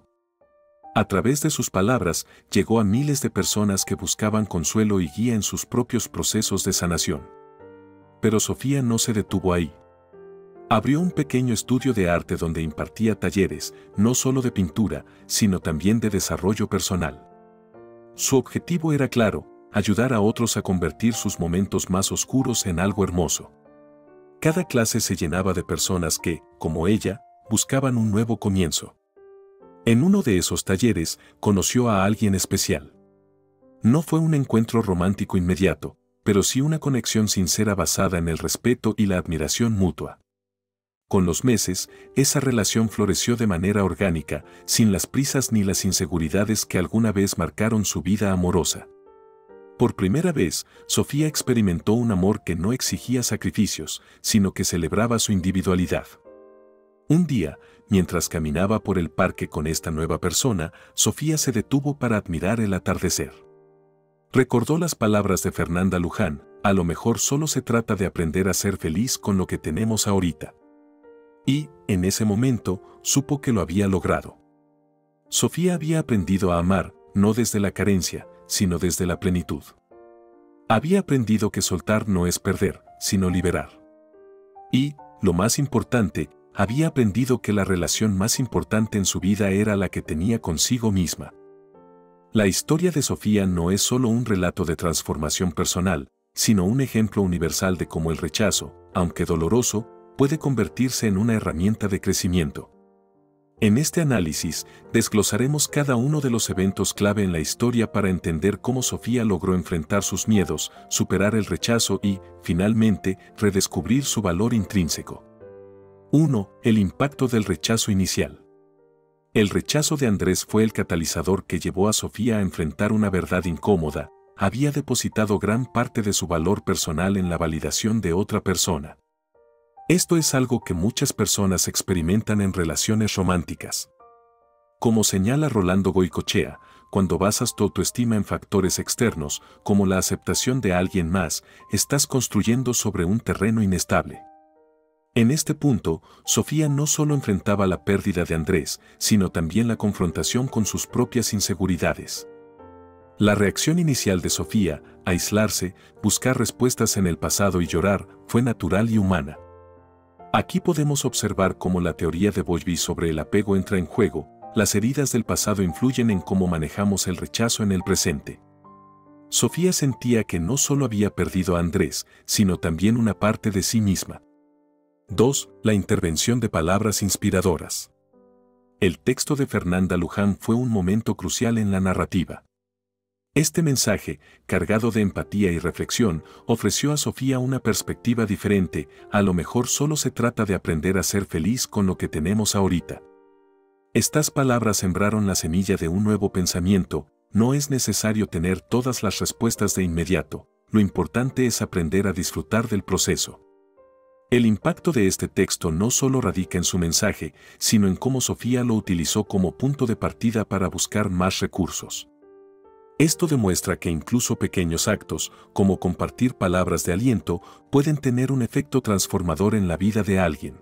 A través de sus palabras, llegó a miles de personas que buscaban consuelo y guía en sus propios procesos de sanación. Pero Sofía no se detuvo ahí. Abrió un pequeño estudio de arte donde impartía talleres, no solo de pintura, sino también de desarrollo personal. Su objetivo era claro: ayudar a otros a convertir sus momentos más oscuros en algo hermoso. Cada clase se llenaba de personas que, como ella, buscaban un nuevo comienzo. En uno de esos talleres, conoció a alguien especial. No fue un encuentro romántico inmediato, pero sí una conexión sincera basada en el respeto y la admiración mutua. Con los meses, esa relación floreció de manera orgánica, sin las prisas ni las inseguridades que alguna vez marcaron su vida amorosa. Por primera vez, Sofía experimentó un amor que no exigía sacrificios, sino que celebraba su individualidad. Un día, mientras caminaba por el parque con esta nueva persona, Sofía se detuvo para admirar el atardecer. Recordó las palabras de Fernanda Luján: a lo mejor solo se trata de aprender a ser feliz con lo que tenemos ahorita. Y, en ese momento, supo que lo había logrado. Sofía había aprendido a amar, no desde la carencia, sino desde la plenitud. Había aprendido que soltar no es perder, sino liberar. Y, lo más importante, había aprendido que la relación más importante en su vida era la que tenía consigo misma. La historia de Sofía no es solo un relato de transformación personal, sino un ejemplo universal de cómo el rechazo, aunque doloroso, puede convertirse en una herramienta de crecimiento. En este análisis, desglosaremos cada uno de los eventos clave en la historia para entender cómo Sofía logró enfrentar sus miedos, superar el rechazo y, finalmente, redescubrir su valor intrínseco. 1. El impacto del rechazo inicial. El rechazo de Andrés fue el catalizador que llevó a Sofía a enfrentar una verdad incómoda: había depositado gran parte de su valor personal en la validación de otra persona. Esto es algo que muchas personas experimentan en relaciones románticas. Como señala Rolando Goycochea, cuando basas tu autoestima en factores externos, como la aceptación de alguien más, estás construyendo sobre un terreno inestable. En este punto, Sofía no solo enfrentaba la pérdida de Andrés, sino también la confrontación con sus propias inseguridades. La reacción inicial de Sofía, aislarse, buscar respuestas en el pasado y llorar, fue natural y humana. Aquí podemos observar cómo la teoría de Bowlby sobre el apego entra en juego. Las heridas del pasado influyen en cómo manejamos el rechazo en el presente. Sofía sentía que no solo había perdido a Andrés, sino también una parte de sí misma. 2. La intervención de palabras inspiradoras. El texto de Fernanda Luján fue un momento crucial en la narrativa. Este mensaje, cargado de empatía y reflexión, ofreció a Sofía una perspectiva diferente: a lo mejor solo se trata de aprender a ser feliz con lo que tenemos ahorita. Estas palabras sembraron la semilla de un nuevo pensamiento: no es necesario tener todas las respuestas de inmediato, lo importante es aprender a disfrutar del proceso. El impacto de este texto no solo radica en su mensaje, sino en cómo Sofía lo utilizó como punto de partida para buscar más recursos. Esto demuestra que incluso pequeños actos, como compartir palabras de aliento, pueden tener un efecto transformador en la vida de alguien.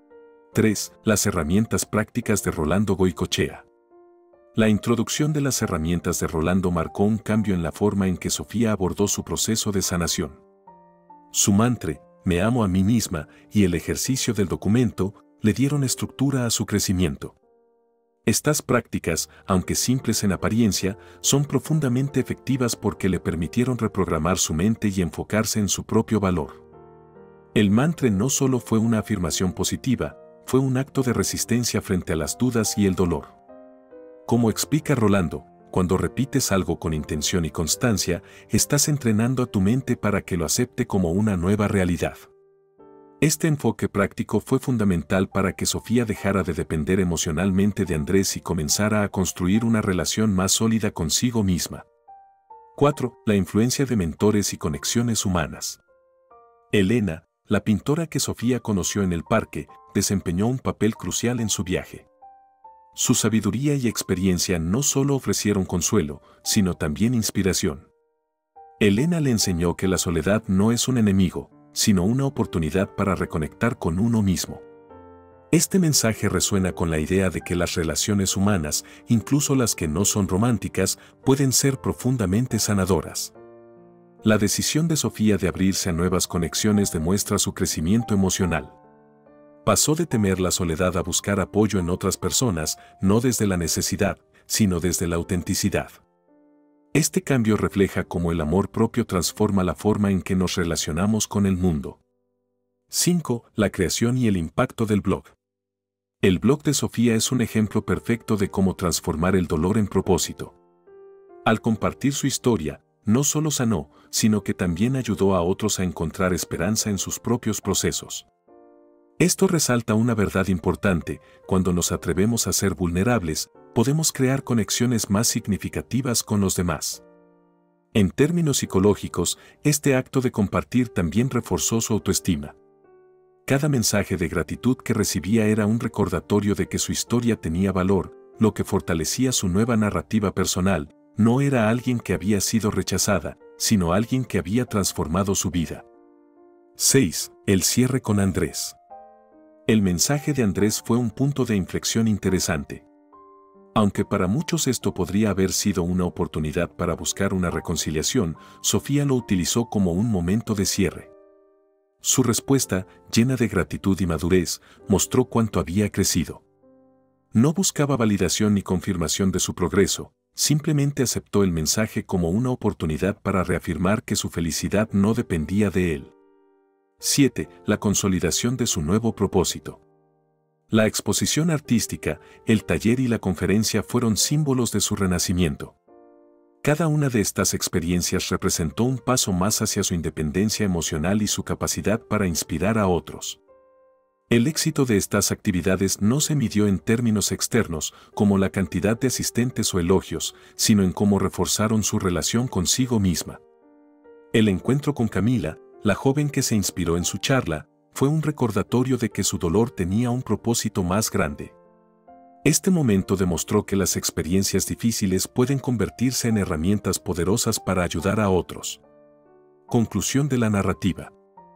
3. Las herramientas prácticas de Rolando Goycochea. La introducción de las herramientas de Rolando marcó un cambio en la forma en que Sofía abordó su proceso de sanación. Su mantra, "Me amo a mí misma", y el ejercicio del documento, le dieron estructura a su crecimiento. Estas prácticas, aunque simples en apariencia, son profundamente efectivas porque le permitieron reprogramar su mente y enfocarse en su propio valor. El mantra no solo fue una afirmación positiva, fue un acto de resistencia frente a las dudas y el dolor. Como explica Rolando, cuando repites algo con intención y constancia, estás entrenando a tu mente para que lo acepte como una nueva realidad. Este enfoque práctico fue fundamental para que Sofía dejara de depender emocionalmente de Andrés y comenzara a construir una relación más sólida consigo misma. 4. La influencia de mentores y conexiones humanas. Elena, la pintora que Sofía conoció en el parque, desempeñó un papel crucial en su viaje. Su sabiduría y experiencia no solo ofrecieron consuelo, sino también inspiración. Elena le enseñó que la soledad no es un enemigo, sino una oportunidad para reconectar con uno mismo. Este mensaje resuena con la idea de que las relaciones humanas, incluso las que no son románticas, pueden ser profundamente sanadoras. La decisión de Sofía de abrirse a nuevas conexiones demuestra su crecimiento emocional. Pasó de temer la soledad a buscar apoyo en otras personas, no desde la necesidad, sino desde la autenticidad. Este cambio refleja cómo el amor propio transforma la forma en que nos relacionamos con el mundo. 5. La creación y el impacto del blog. El blog de Sofía es un ejemplo perfecto de cómo transformar el dolor en propósito. Al compartir su historia, no solo sanó, sino que también ayudó a otros a encontrar esperanza en sus propios procesos. Esto resalta una verdad importante: cuando nos atrevemos a ser vulnerables, podemos crear conexiones más significativas con los demás. En términos psicológicos, este acto de compartir también reforzó su autoestima. Cada mensaje de gratitud que recibía era un recordatorio de que su historia tenía valor, lo que fortalecía su nueva narrativa personal. No era alguien que había sido rechazada, sino alguien que había transformado su vida. 6. El cierre con Andrés. El mensaje de Andrés fue un punto de inflexión interesante. Aunque para muchos esto podría haber sido una oportunidad para buscar una reconciliación, Sofía lo utilizó como un momento de cierre. Su respuesta, llena de gratitud y madurez, mostró cuánto había crecido. No buscaba validación ni confirmación de su progreso, simplemente aceptó el mensaje como una oportunidad para reafirmar que su felicidad no dependía de él. 7. La consolidación de su nuevo propósito. La exposición artística, el taller y la conferencia fueron símbolos de su renacimiento. Cada una de estas experiencias representó un paso más hacia su independencia emocional y su capacidad para inspirar a otros. El éxito de estas actividades no se midió en términos externos, como la cantidad de asistentes o elogios, sino en cómo reforzaron su relación consigo misma. El encuentro con Camila, la joven que se inspiró en su charla, fue un recordatorio de que su dolor tenía un propósito más grande. Este momento demostró que las experiencias difíciles pueden convertirse en herramientas poderosas para ayudar a otros. Conclusión de la narrativa.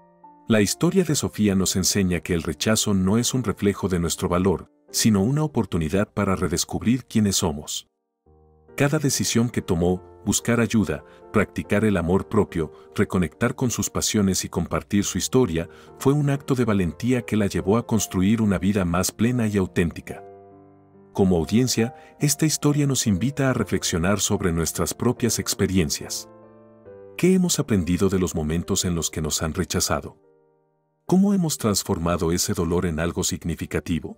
La historia de Sofía nos enseña que el rechazo no es un reflejo de nuestro valor, sino una oportunidad para redescubrir quiénes somos. Cada decisión que tomó, buscar ayuda, practicar el amor propio, reconectar con sus pasiones y compartir su historia, fue un acto de valentía que la llevó a construir una vida más plena y auténtica. Como audiencia, esta historia nos invita a reflexionar sobre nuestras propias experiencias. ¿Qué hemos aprendido de los momentos en los que nos han rechazado? ¿Cómo hemos transformado ese dolor en algo significativo?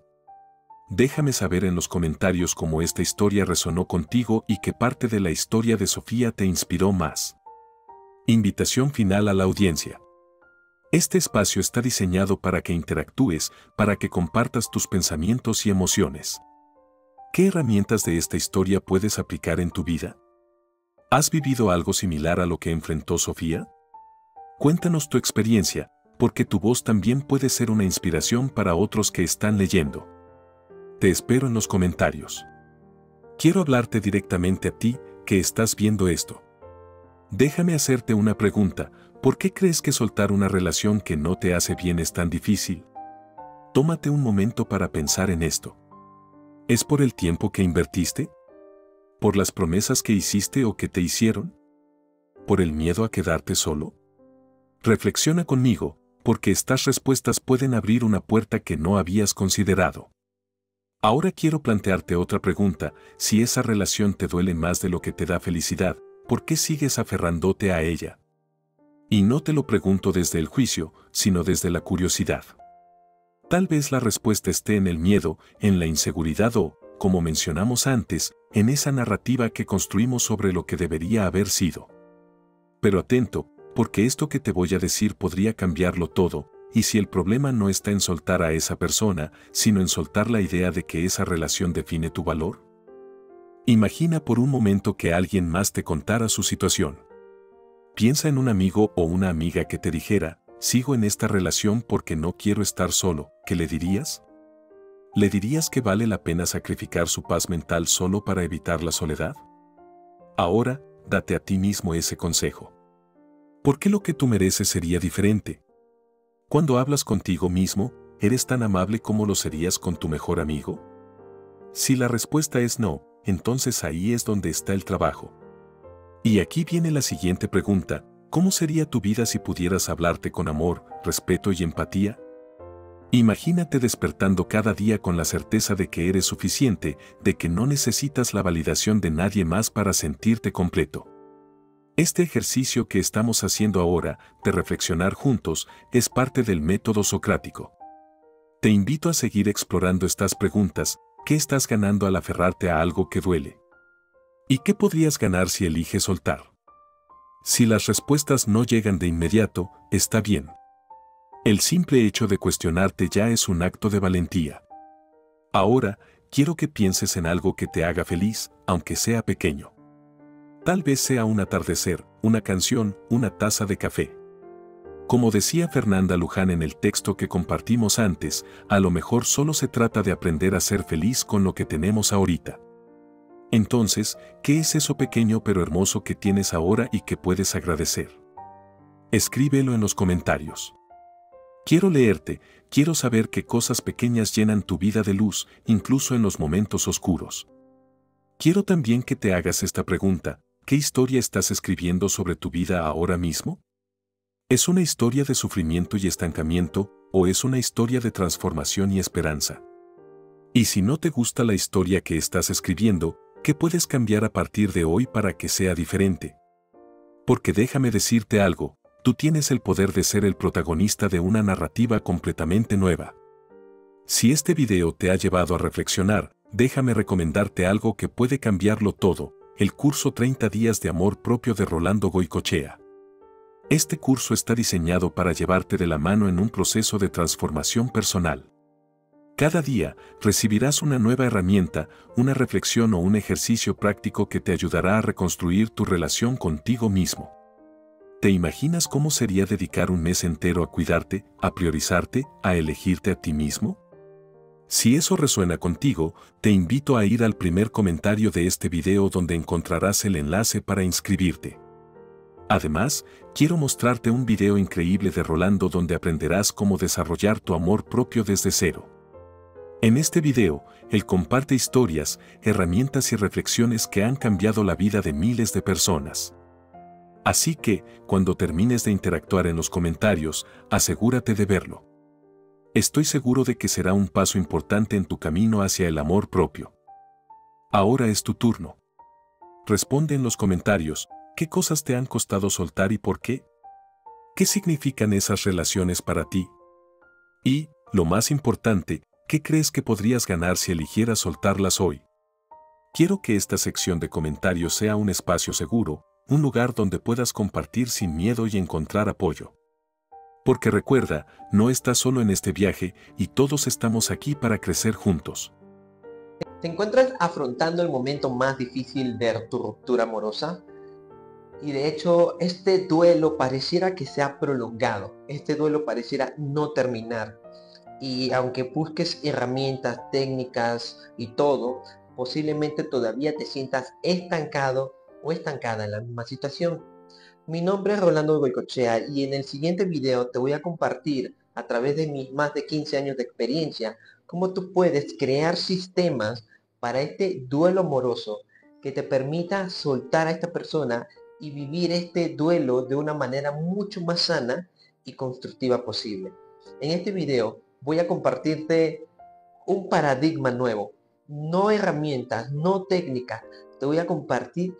Déjame saber en los comentarios cómo esta historia resonó contigo y qué parte de la historia de Sofía te inspiró más. Invitación final a la audiencia. Este espacio está diseñado para que interactúes, para que compartas tus pensamientos y emociones. ¿Qué herramientas de esta historia puedes aplicar en tu vida? ¿Has vivido algo similar a lo que enfrentó Sofía? Cuéntanos tu experiencia, porque tu voz también puede ser una inspiración para otros que están leyendo. Te espero en los comentarios. Quiero hablarte directamente a ti, que estás viendo esto. Déjame hacerte una pregunta: ¿por qué crees que soltar una relación que no te hace bien es tan difícil? Tómate un momento para pensar en esto. ¿Es por el tiempo que invertiste? ¿Por las promesas que hiciste o que te hicieron? ¿Por el miedo a quedarte solo? Reflexiona conmigo, porque estas respuestas pueden abrir una puerta que no habías considerado. Ahora quiero plantearte otra pregunta: si esa relación te duele más de lo que te da felicidad, ¿por qué sigues aferrándote a ella? Y no te lo pregunto desde el juicio, sino desde la curiosidad. Tal vez la respuesta esté en el miedo, en la inseguridad o, como mencionamos antes, en esa narrativa que construimos sobre lo que debería haber sido. Pero atento, porque esto que te voy a decir podría cambiarlo todo, y si el problema no está en soltar a esa persona, sino en soltar la idea de que esa relación define tu valor. Imagina por un momento que alguien más te contara su situación. Piensa en un amigo o una amiga que te dijera: sigo en esta relación porque no quiero estar solo. ¿Qué le dirías? ¿Le dirías que vale la pena sacrificar su paz mental solo para evitar la soledad? Ahora, date a ti mismo ese consejo. ¿Por qué lo que tú mereces sería diferente? Cuando hablas contigo mismo, ¿eres tan amable como lo serías con tu mejor amigo? Si la respuesta es no, entonces ahí es donde está el trabajo. Y aquí viene la siguiente pregunta: ¿cómo sería tu vida si pudieras hablarte con amor, respeto y empatía? Imagínate despertando cada día con la certeza de que eres suficiente, de que no necesitas la validación de nadie más para sentirte completo. Este ejercicio que estamos haciendo ahora, de reflexionar juntos, es parte del método socrático. Te invito a seguir explorando estas preguntas. ¿Qué estás ganando al aferrarte a algo que duele? ¿Y qué podrías ganar si eliges soltar? Si las respuestas no llegan de inmediato, está bien. El simple hecho de cuestionarte ya es un acto de valentía. Ahora, quiero que pienses en algo que te haga feliz, aunque sea pequeño. Tal vez sea un atardecer, una canción, una taza de café. Como decía Fernanda Luján en el texto que compartimos antes, a lo mejor solo se trata de aprender a ser feliz con lo que tenemos ahorita. Entonces, ¿qué es eso pequeño pero hermoso que tienes ahora y que puedes agradecer? Escríbelo en los comentarios. Quiero leerte, quiero saber qué cosas pequeñas llenan tu vida de luz, incluso en los momentos oscuros. Quiero también que te hagas esta pregunta: ¿qué historia estás escribiendo sobre tu vida ahora mismo? ¿Es una historia de sufrimiento y estancamiento, o es una historia de transformación y esperanza? Y si no te gusta la historia que estás escribiendo, ¿qué puedes cambiar a partir de hoy para que sea diferente? Porque déjame decirte algo, tú tienes el poder de ser el protagonista de una narrativa completamente nueva. Si este video te ha llevado a reflexionar, déjame recomendarte algo que puede cambiarlo todo: el curso 30 días de amor propio de Rolando Goycochea. Este curso está diseñado para llevarte de la mano en un proceso de transformación personal. Cada día recibirás una nueva herramienta, una reflexión o un ejercicio práctico que te ayudará a reconstruir tu relación contigo mismo. ¿Te imaginas cómo sería dedicar un mes entero a cuidarte, a priorizarte, a elegirte a ti mismo? Si eso resuena contigo, te invito a ir al primer comentario de este video donde encontrarás el enlace para inscribirte. Además, quiero mostrarte un video increíble de Rolando donde aprenderás cómo desarrollar tu amor propio desde cero. En este video, él comparte historias, herramientas y reflexiones que han cambiado la vida de miles de personas. Así que, cuando termines de interactuar en los comentarios, asegúrate de verlo. Estoy seguro de que será un paso importante en tu camino hacia el amor propio. Ahora es tu turno. Responde en los comentarios: ¿qué cosas te han costado soltar y por qué? ¿Qué significan esas relaciones para ti? Y, lo más importante, ¿qué crees que podrías ganar si eligieras soltarlas hoy? Quiero que esta sección de comentarios sea un espacio seguro, un lugar donde puedas compartir sin miedo y encontrar apoyo. Porque recuerda, no estás solo en este viaje y todos estamos aquí para crecer juntos. ¿Te encuentras afrontando el momento más difícil de tu ruptura amorosa? Y de hecho, este duelo pareciera que se ha prolongado. Este duelo pareciera no terminar. Y aunque busques herramientas, técnicas y todo, posiblemente todavía te sientas estancado o estancada en la misma situación. Mi nombre es Rolando Goycochea y en el siguiente video te voy a compartir, a través de mis más de 15 años de experiencia, cómo tú puedes crear sistemas para este duelo amoroso que te permita soltar a esta persona y vivir este duelo de una manera mucho más sana y constructiva posible. En este video voy a compartirte un paradigma nuevo, no herramientas, no técnicas. Te voy a compartir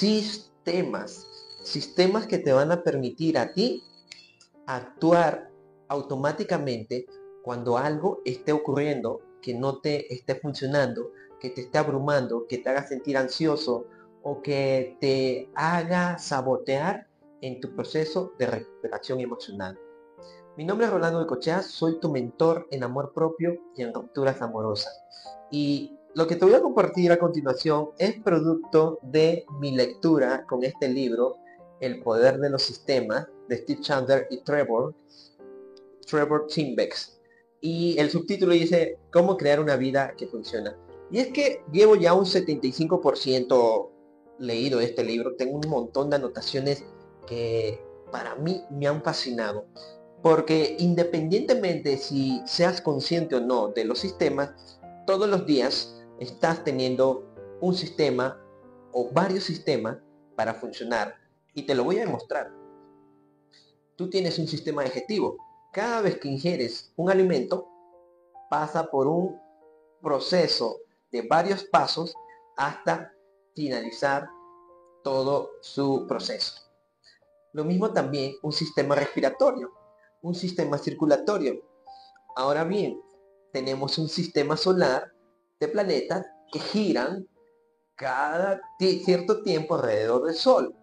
sistemas que te van a permitir a ti actuar automáticamente cuando algo esté ocurriendo que no te esté funcionando, que te esté abrumando, que te haga sentir ansioso o que te haga sabotear en tu proceso de recuperación emocional. Mi nombre es Rolando Goycochea, soy tu mentor en amor propio y en rupturas amorosas. Y lo que te voy a compartir a continuación es producto de mi lectura con este libro, El poder de los sistemas, de Steve Chandler y Trevor Timbex. Y el subtítulo dice, ¿cómo crear una vida que funciona? Y es que llevo ya un 75% leído este libro, tengo un montón de anotaciones que para mí me han fascinado. Porque independientemente si seas consciente o no de los sistemas, todos los días estás teniendo un sistema o varios sistemas para funcionar. Y te lo voy a demostrar. Tú tienes un sistema digestivo. Cada vez que ingieres un alimento, pasa por un proceso de varios pasos hasta finalizar todo su proceso. Lo mismo también un sistema respiratorio, un sistema circulatorio. Ahora bien, tenemos un sistema solar de planetas que giran cada cierto tiempo alrededor del Sol.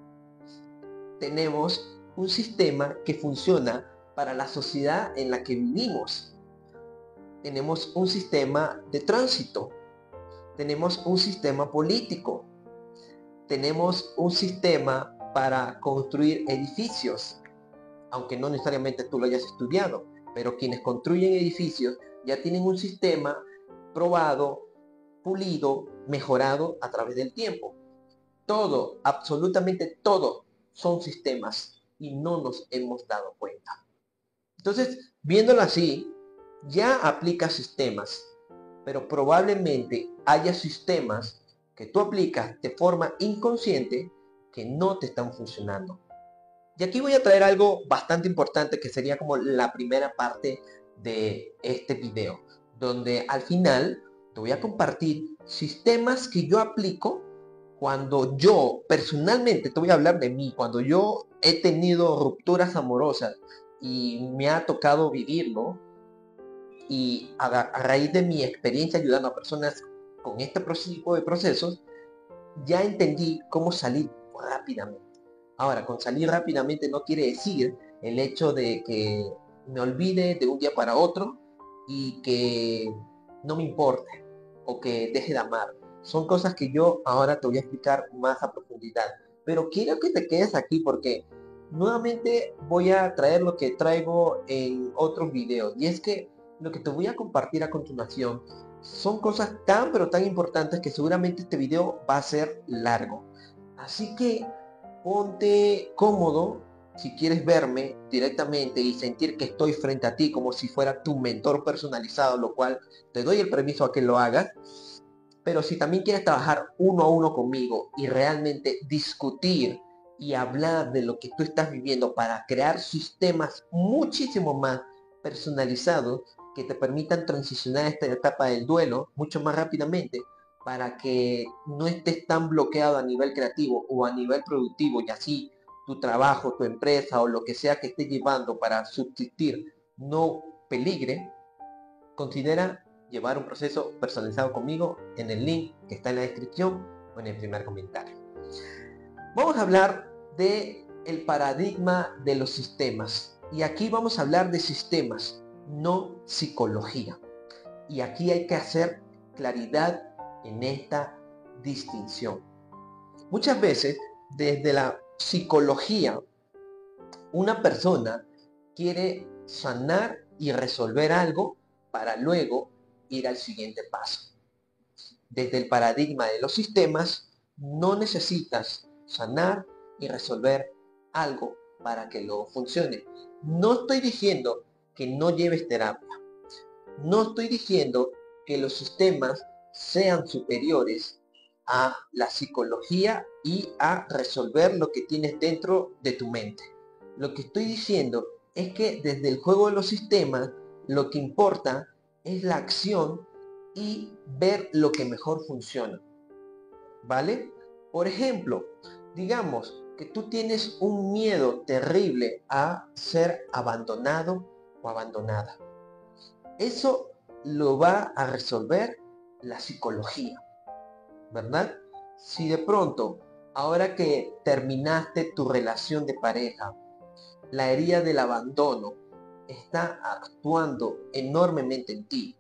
Tenemos un sistema que funciona para la sociedad en la que vivimos. Tenemos un sistema de tránsito. Tenemos un sistema político. Tenemos un sistema para construir edificios, aunque no necesariamente tú lo hayas estudiado, pero quienes construyen edificios ya tienen un sistema probado, pulido, mejorado a través del tiempo. Todo, absolutamente todo, son sistemas y no nos hemos dado cuenta. Entonces, viéndolo así, ya aplica sistemas, pero probablemente haya sistemas que tú aplicas de forma inconsciente que no te están funcionando. Y aquí voy a traer algo bastante importante que sería como la primera parte de este video, donde al final te voy a compartir sistemas que yo aplico cuando yo personalmente, te voy a hablar de mí, cuando yo he tenido rupturas amorosas y me ha tocado vivirlo, y a raíz de mi experiencia ayudando a personas con este tipo de procesos, ya entendí cómo salir rápidamente. Ahora, con salir rápidamente no quiere decir el hecho de que me olvide de un día para otro y que no me importe o que deje de amar. Son cosas que yo ahora te voy a explicar más a profundidad. Pero quiero que te quedes aquí porque nuevamente voy a traer lo que traigo en otros videos. Y es que lo que te voy a compartir a continuación son cosas tan pero tan importantes que seguramente este video va a ser largo. Así que ponte cómodo si quieres verme directamente y sentir que estoy frente a ti como si fuera tu mentor personalizado, lo cual te doy el permiso a que lo hagas. Pero si también quieres trabajar uno a uno conmigo y realmente discutir y hablar de lo que tú estás viviendo para crear sistemas muchísimo más personalizados que te permitan transicionar esta etapa del duelo mucho más rápidamente, para que no estés tan bloqueado a nivel creativo o a nivel productivo y así tu trabajo, tu empresa o lo que sea que estés llevando para subsistir no peligre. Considera llevar un proceso personalizado conmigo en el link que está en la descripción o en el primer comentario. Vamos a hablar de el paradigma de los sistemas. Y aquí vamos a hablar de sistemas, no psicología. Y aquí hay que hacer claridad en esta distinción. Muchas veces, desde la psicología, una persona quiere sanar y resolver algo para luego ir al siguiente paso. Desde el paradigma de los sistemas, no necesitas sanar y resolver algo para que luego funcione. No estoy diciendo que no lleves terapia. No estoy diciendo que los sistemas sean superiores a la psicología y a resolver lo que tienes dentro de tu mente. Lo que estoy diciendo es que desde el juego de los sistemas, lo que importa es la acción y ver lo que mejor funciona. ¿Vale? Por ejemplo, digamos que tú tienes un miedo terrible a ser abandonado o abandonada. Eso lo va a resolver la psicología, ¿verdad? Si de pronto, ahora que terminaste tu relación de pareja, la herida del abandono está actuando enormemente en ti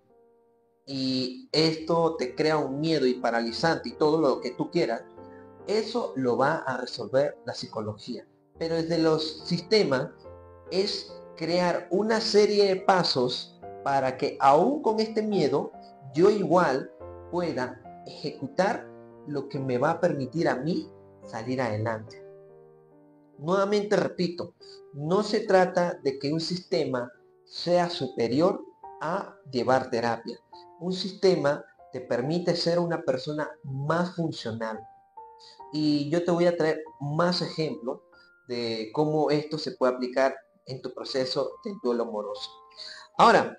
y esto te crea un miedo y paralizante y todo lo que tú quieras, eso lo va a resolver la psicología. Pero desde los sistemas es crear una serie de pasos para que aún con este miedo yo igual pueda ejecutar lo que me va a permitir a mí salir adelante. Nuevamente repito, no se trata de que un sistema sea superior a llevar terapia. Un sistema te permite ser una persona más funcional. Y yo te voy a traer más ejemplos de cómo esto se puede aplicar en tu proceso de duelo amoroso. Ahora,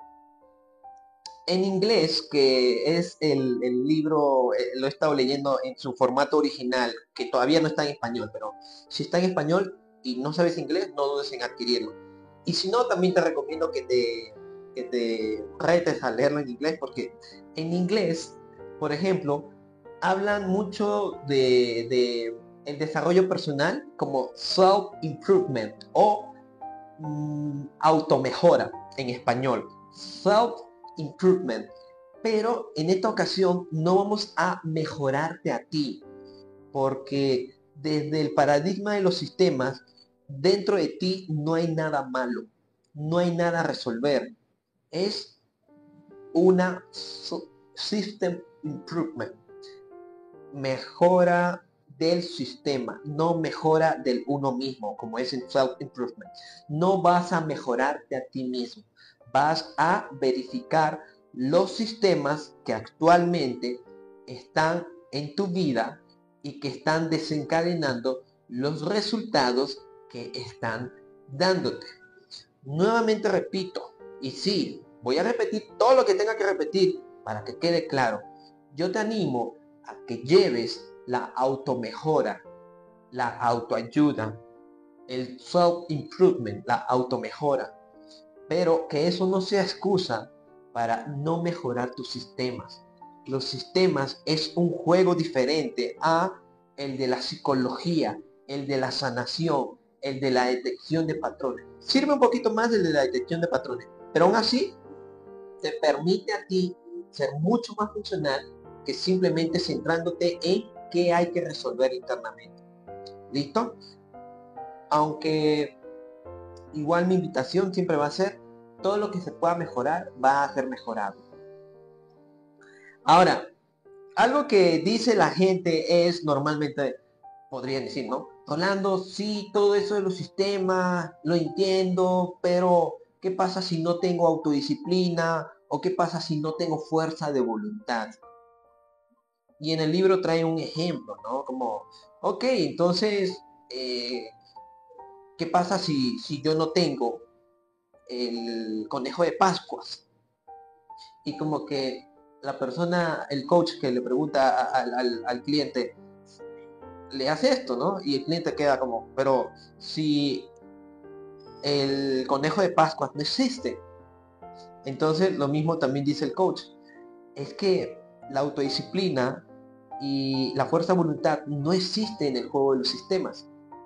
en inglés, que es el libro, lo he estado leyendo en su formato original, que todavía no está en español, pero si está en español y no sabes inglés, no dudes en adquirirlo. Y si no, también te recomiendo que te retes a leerlo en inglés, porque en inglés, por ejemplo, hablan mucho de el desarrollo personal como self-improvement o automejora en español. Self-improvement. Pero en esta ocasión no vamos a mejorarte a ti, porque desde el paradigma de los sistemas, dentro de ti no hay nada malo, no hay nada a resolver. Es una system improvement, mejora del sistema, no mejora del uno mismo, como es en self-improvement. No vas a mejorarte a ti mismo, vas a verificar los sistemas que actualmente están en tu vida y que están desencadenando los resultados que están dándote. Nuevamente repito, y sí, voy a repetir todo lo que tenga que repetir para que quede claro. Yo te animo a que lleves la automejora, la autoayuda, el self-improvement, la automejora, pero que eso no sea excusa para no mejorar tus sistemas. Los sistemas es un juego diferente a el de la psicología, el de la sanación, el de la detección de patrones. Sirve un poquito más el de la detección de patrones, pero aún así te permite a ti ser mucho más funcional que simplemente centrándote en qué hay que resolver internamente. ¿Listo? Aunque igual mi invitación siempre va a ser, todo lo que se pueda mejorar va a ser mejorado. Ahora, algo que dice la gente es normalmente, podrían decir, ¿no? Rolando, sí, todo eso de los sistemas, lo entiendo, pero ¿qué pasa si no tengo autodisciplina? ¿O qué pasa si no tengo fuerza de voluntad? Y en el libro trae un ejemplo, ¿no? Como, ok, entonces, ¿qué pasa si yo no tengo el conejo de Pascuas? Y como que la persona, el coach que le pregunta al cliente, le hace esto, ¿no? Y el cliente queda como, pero si el conejo de Pascuas no existe. Entonces lo mismo también dice el coach. Es que la autodisciplina y la fuerza de voluntad no existe en el juego de los sistemas.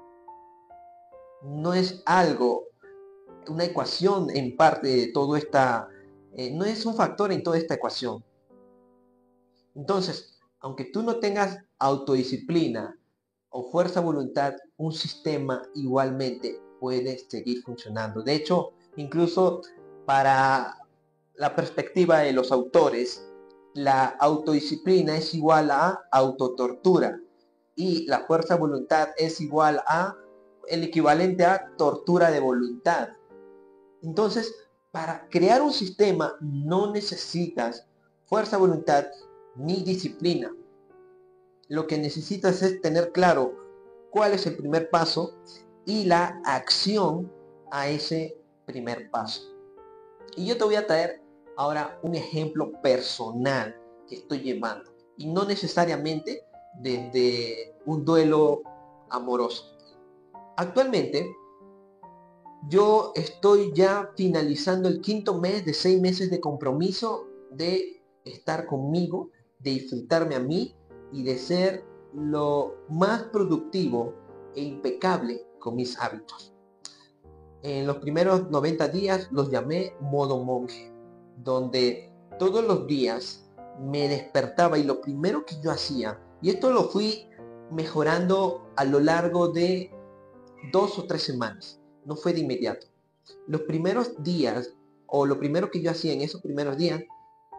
No es algo, una ecuación en parte de todo esta, no es un factor en toda esta ecuación. Entonces, aunque tú no tengas autodisciplina o fuerza de voluntad, un sistema igualmente puede seguir funcionando. De hecho, incluso para la perspectiva de los autores, la autodisciplina es igual a autotortura y la fuerza de voluntad es igual a el equivalente a tortura de voluntad. Entonces, para crear un sistema no necesitas fuerza de voluntad ni disciplina. Lo que necesitas es tener claro cuál es el primer paso y la acción a ese primer paso. Y yo te voy a traer ahora un ejemplo personal que estoy llevando y no necesariamente desde un duelo amoroso. Actualmente yo estoy ya finalizando el quinto mes de 6 meses de compromiso de estar conmigo, de disfrutarme a mí y de ser lo más productivo e impecable con mis hábitos. En los primeros 90 días los llamé modo monje, donde todos los días me despertaba y lo primero que yo hacía, y esto lo fui mejorando a lo largo de 2 o 3 semanas, no fue de inmediato. Los primeros días, o lo primero que yo hacía en esos primeros días,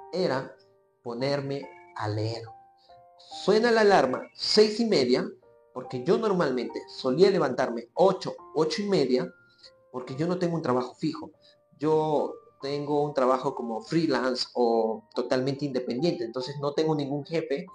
era ponerme a leer. Suena la alarma, 6:30, Porque yo normalmente solía levantarme 8, 8:30, porque yo no tengo un trabajo fijo. Yo tengo un trabajo como freelance o totalmente independiente, entonces no tengo ningún jefe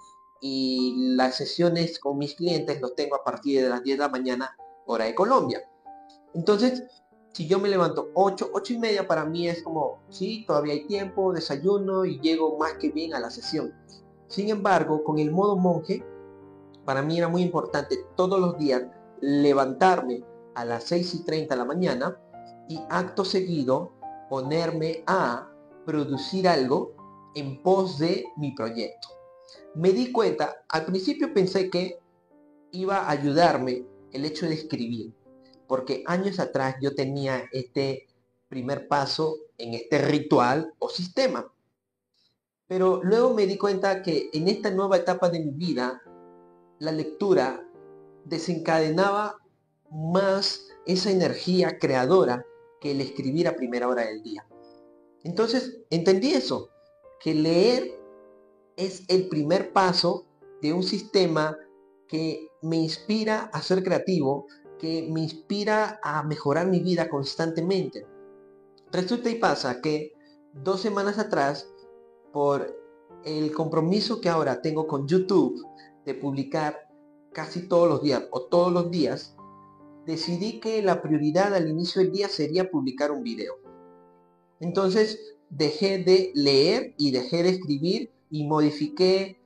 y las sesiones con mis clientes los tengo a partir de las 10 de la mañana, hora de Colombia. Entonces, si yo me levanto 8, 8:30, para mí es como, sí, todavía hay tiempo, desayuno y llego más que bien a la sesión. Sin embargo, con el modo monje, para mí era muy importante todos los días levantarme a las 6:30 de la mañana y acto seguido ponerme a producir algo en pos de mi proyecto. Me di cuenta, al principio pensé que iba a ayudarme el hecho de escribir, porque años atrás yo tenía este primer paso en este ritual o sistema. Pero luego me di cuenta que en esta nueva etapa de mi vida, la lectura desencadenaba más esa energía creadora que el escribir a primera hora del día. Entonces entendí eso, que leer es el primer paso de un sistema que me inspira a ser creativo, que me inspira a mejorar mi vida constantemente. Resulta y pasa que 2 semanas atrás, por el compromiso que ahora tengo con YouTube de publicar casi todos los días o todos los días, decidí que la prioridad al inicio del día sería publicar un video. Entonces dejé de leer y dejé de escribir y modifiqué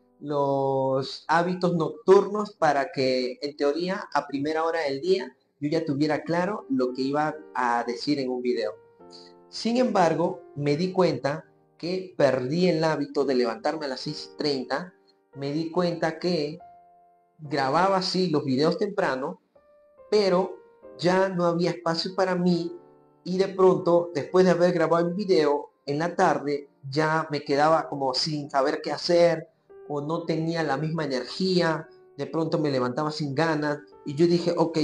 los hábitos nocturnos para que en teoría a primera hora del día yo ya tuviera claro lo que iba a decir en un video. Sin embargo, me di cuenta que perdí el hábito de levantarme a las 6:30. Me di cuenta que grababa así los videos temprano, pero ya no había espacio para mí y de pronto, después de haber grabado el video, en la tarde ya me quedaba como sin saber qué hacer o no tenía la misma energía, de pronto me levantaba sin ganas y yo dije, ok,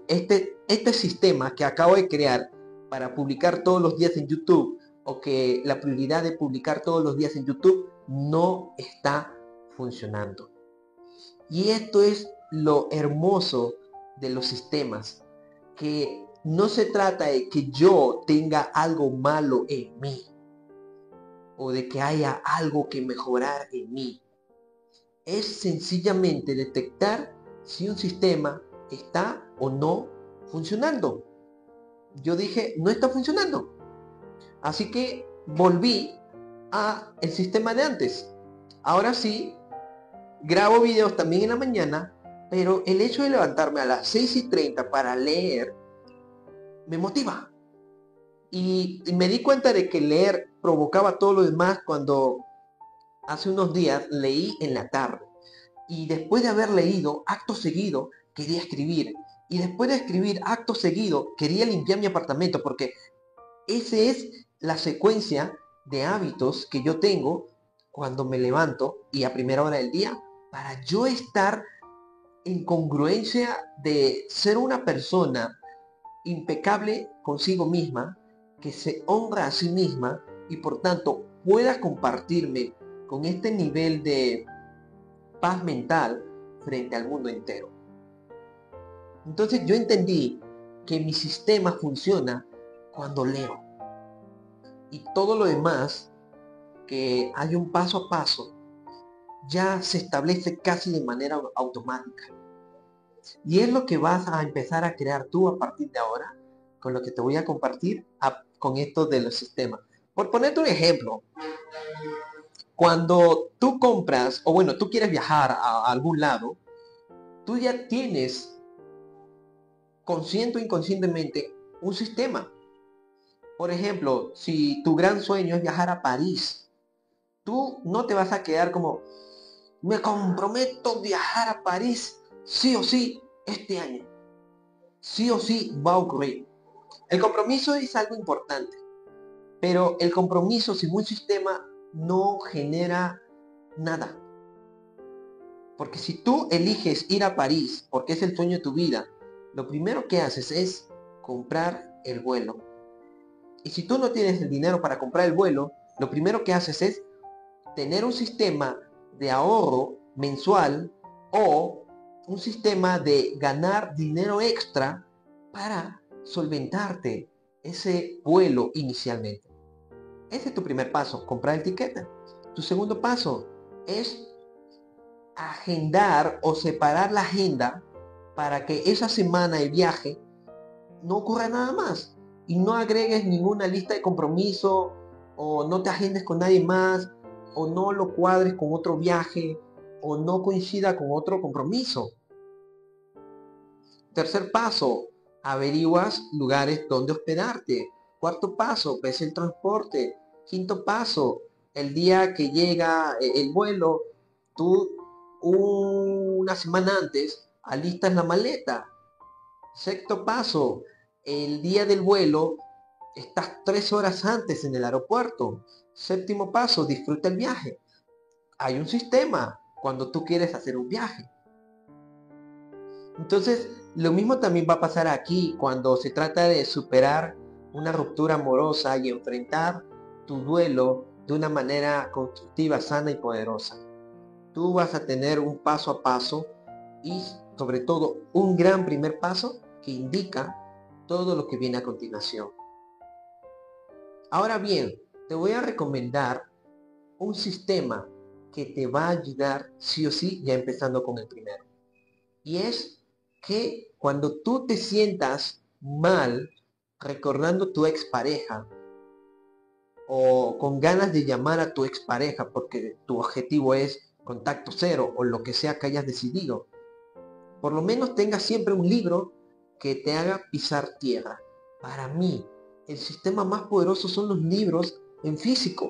este sistema que acabo de crear para publicar todos los días en YouTube, o que la prioridad de publicar todos los días en YouTube no está funcionando. Y esto es lo hermoso de los sistemas, que no se trata de que yo tenga algo malo en mí o de que haya algo que mejorar en mí. Es sencillamente detectar si un sistema está o no funcionando. Yo dije, no está funcionando. Así que volví a el sistema de antes. Ahora sí, grabo videos también en la mañana, pero el hecho de levantarme a las 6:30 para leer me motiva. Y me di cuenta de que leer provocaba todo lo demás cuando hace unos días leí en la tarde. Y después de haber leído, acto seguido, quería escribir. Y después de escribir, acto seguido, quería limpiar mi apartamento, porque esa es la secuencia de hábitos que yo tengo cuando me levanto y a primera hora del día, para yo estar en congruencia de ser una persona impecable consigo misma, que se honra a sí misma y por tanto pueda compartirme con este nivel de paz mental frente al mundo entero. Entonces yo entendí que mi sistema funciona cuando leo y todo lo demás, que hay un paso a paso, ya se establece casi de manera automática. Y es lo que vas a empezar a crear tú a partir de ahora, con lo que te voy a compartir con esto de los sistemas. Por ponerte un ejemplo, cuando tú compras, o bueno, tú quieres viajar a algún lado, tú ya tienes, consciente o inconscientemente, un sistema. Por ejemplo, si tu gran sueño es viajar a París, tú no te vas a quedar como, me comprometo a viajar a París sí o sí este año. Sí o sí va a ocurrir. El compromiso es algo importante, pero el compromiso sin un sistema no genera nada. Porque si tú eliges ir a París porque es el sueño de tu vida, lo primero que haces es comprar el vuelo. Y si tú no tienes el dinero para comprar el vuelo, lo primero que haces es tener un sistema de ahorro mensual o un sistema de ganar dinero extra para solventarte ese vuelo inicialmente. Ese es tu primer paso, comprar el tiquete. Tu segundo paso es agendar o separar la agenda para que esa semana de viaje no ocurra nada más y no agregues ninguna lista de compromiso o no te agendes con nadie más o no lo cuadres con otro viaje o no coincida con otro compromiso. Tercer paso, averiguas lugares donde hospedarte. Cuarto paso, ves el transporte. Quinto paso, el día que llega el vuelo, tú una semana antes alistas la maleta. Sexto paso, el día del vuelo estás 3 horas antes en el aeropuerto. Séptimo paso, disfruta el viaje. Hay un sistema cuando tú quieres hacer un viaje. Entonces, lo mismo también va a pasar aquí cuando se trata de superar una ruptura amorosa y enfrentar tu duelo de una manera constructiva, sana y poderosa. Tú vas a tener un paso a paso y sobre todo un gran primer paso que indica todo lo que viene a continuación. Ahora bien, te voy a recomendar un sistema que te va a ayudar sí o sí, ya empezando con el primero. Y es que cuando tú te sientas mal recordando tu expareja o con ganas de llamar a tu expareja porque tu objetivo es contacto cero o lo que sea que hayas decidido, por lo menos tengas siempre un libro que te haga pisar tierra. Para mí, el sistema más poderoso son los libros en físico.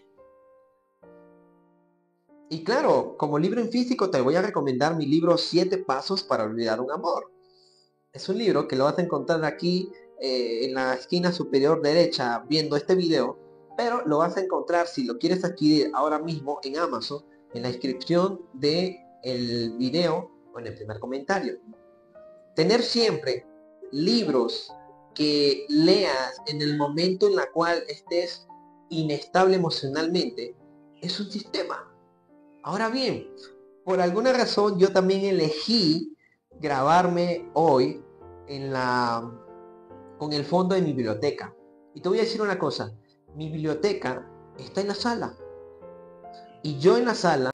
Y claro, como libro en físico te voy a recomendar mi libro 7 pasos para olvidar un amor. Es un libro que lo vas a encontrar aquí en la esquina superior derecha viendo este video, pero lo vas a encontrar si lo quieres adquirir ahora mismo en Amazon, en la descripción del video o en el primer comentario. Tener siempre libros que leas en el momento en la cual estés inestable emocionalmente es un sistema. Ahora bien, por alguna razón yo también elegí grabarme hoy con el fondo de mi biblioteca. Y te voy a decir una cosa, mi biblioteca está en la sala. Y yo en la sala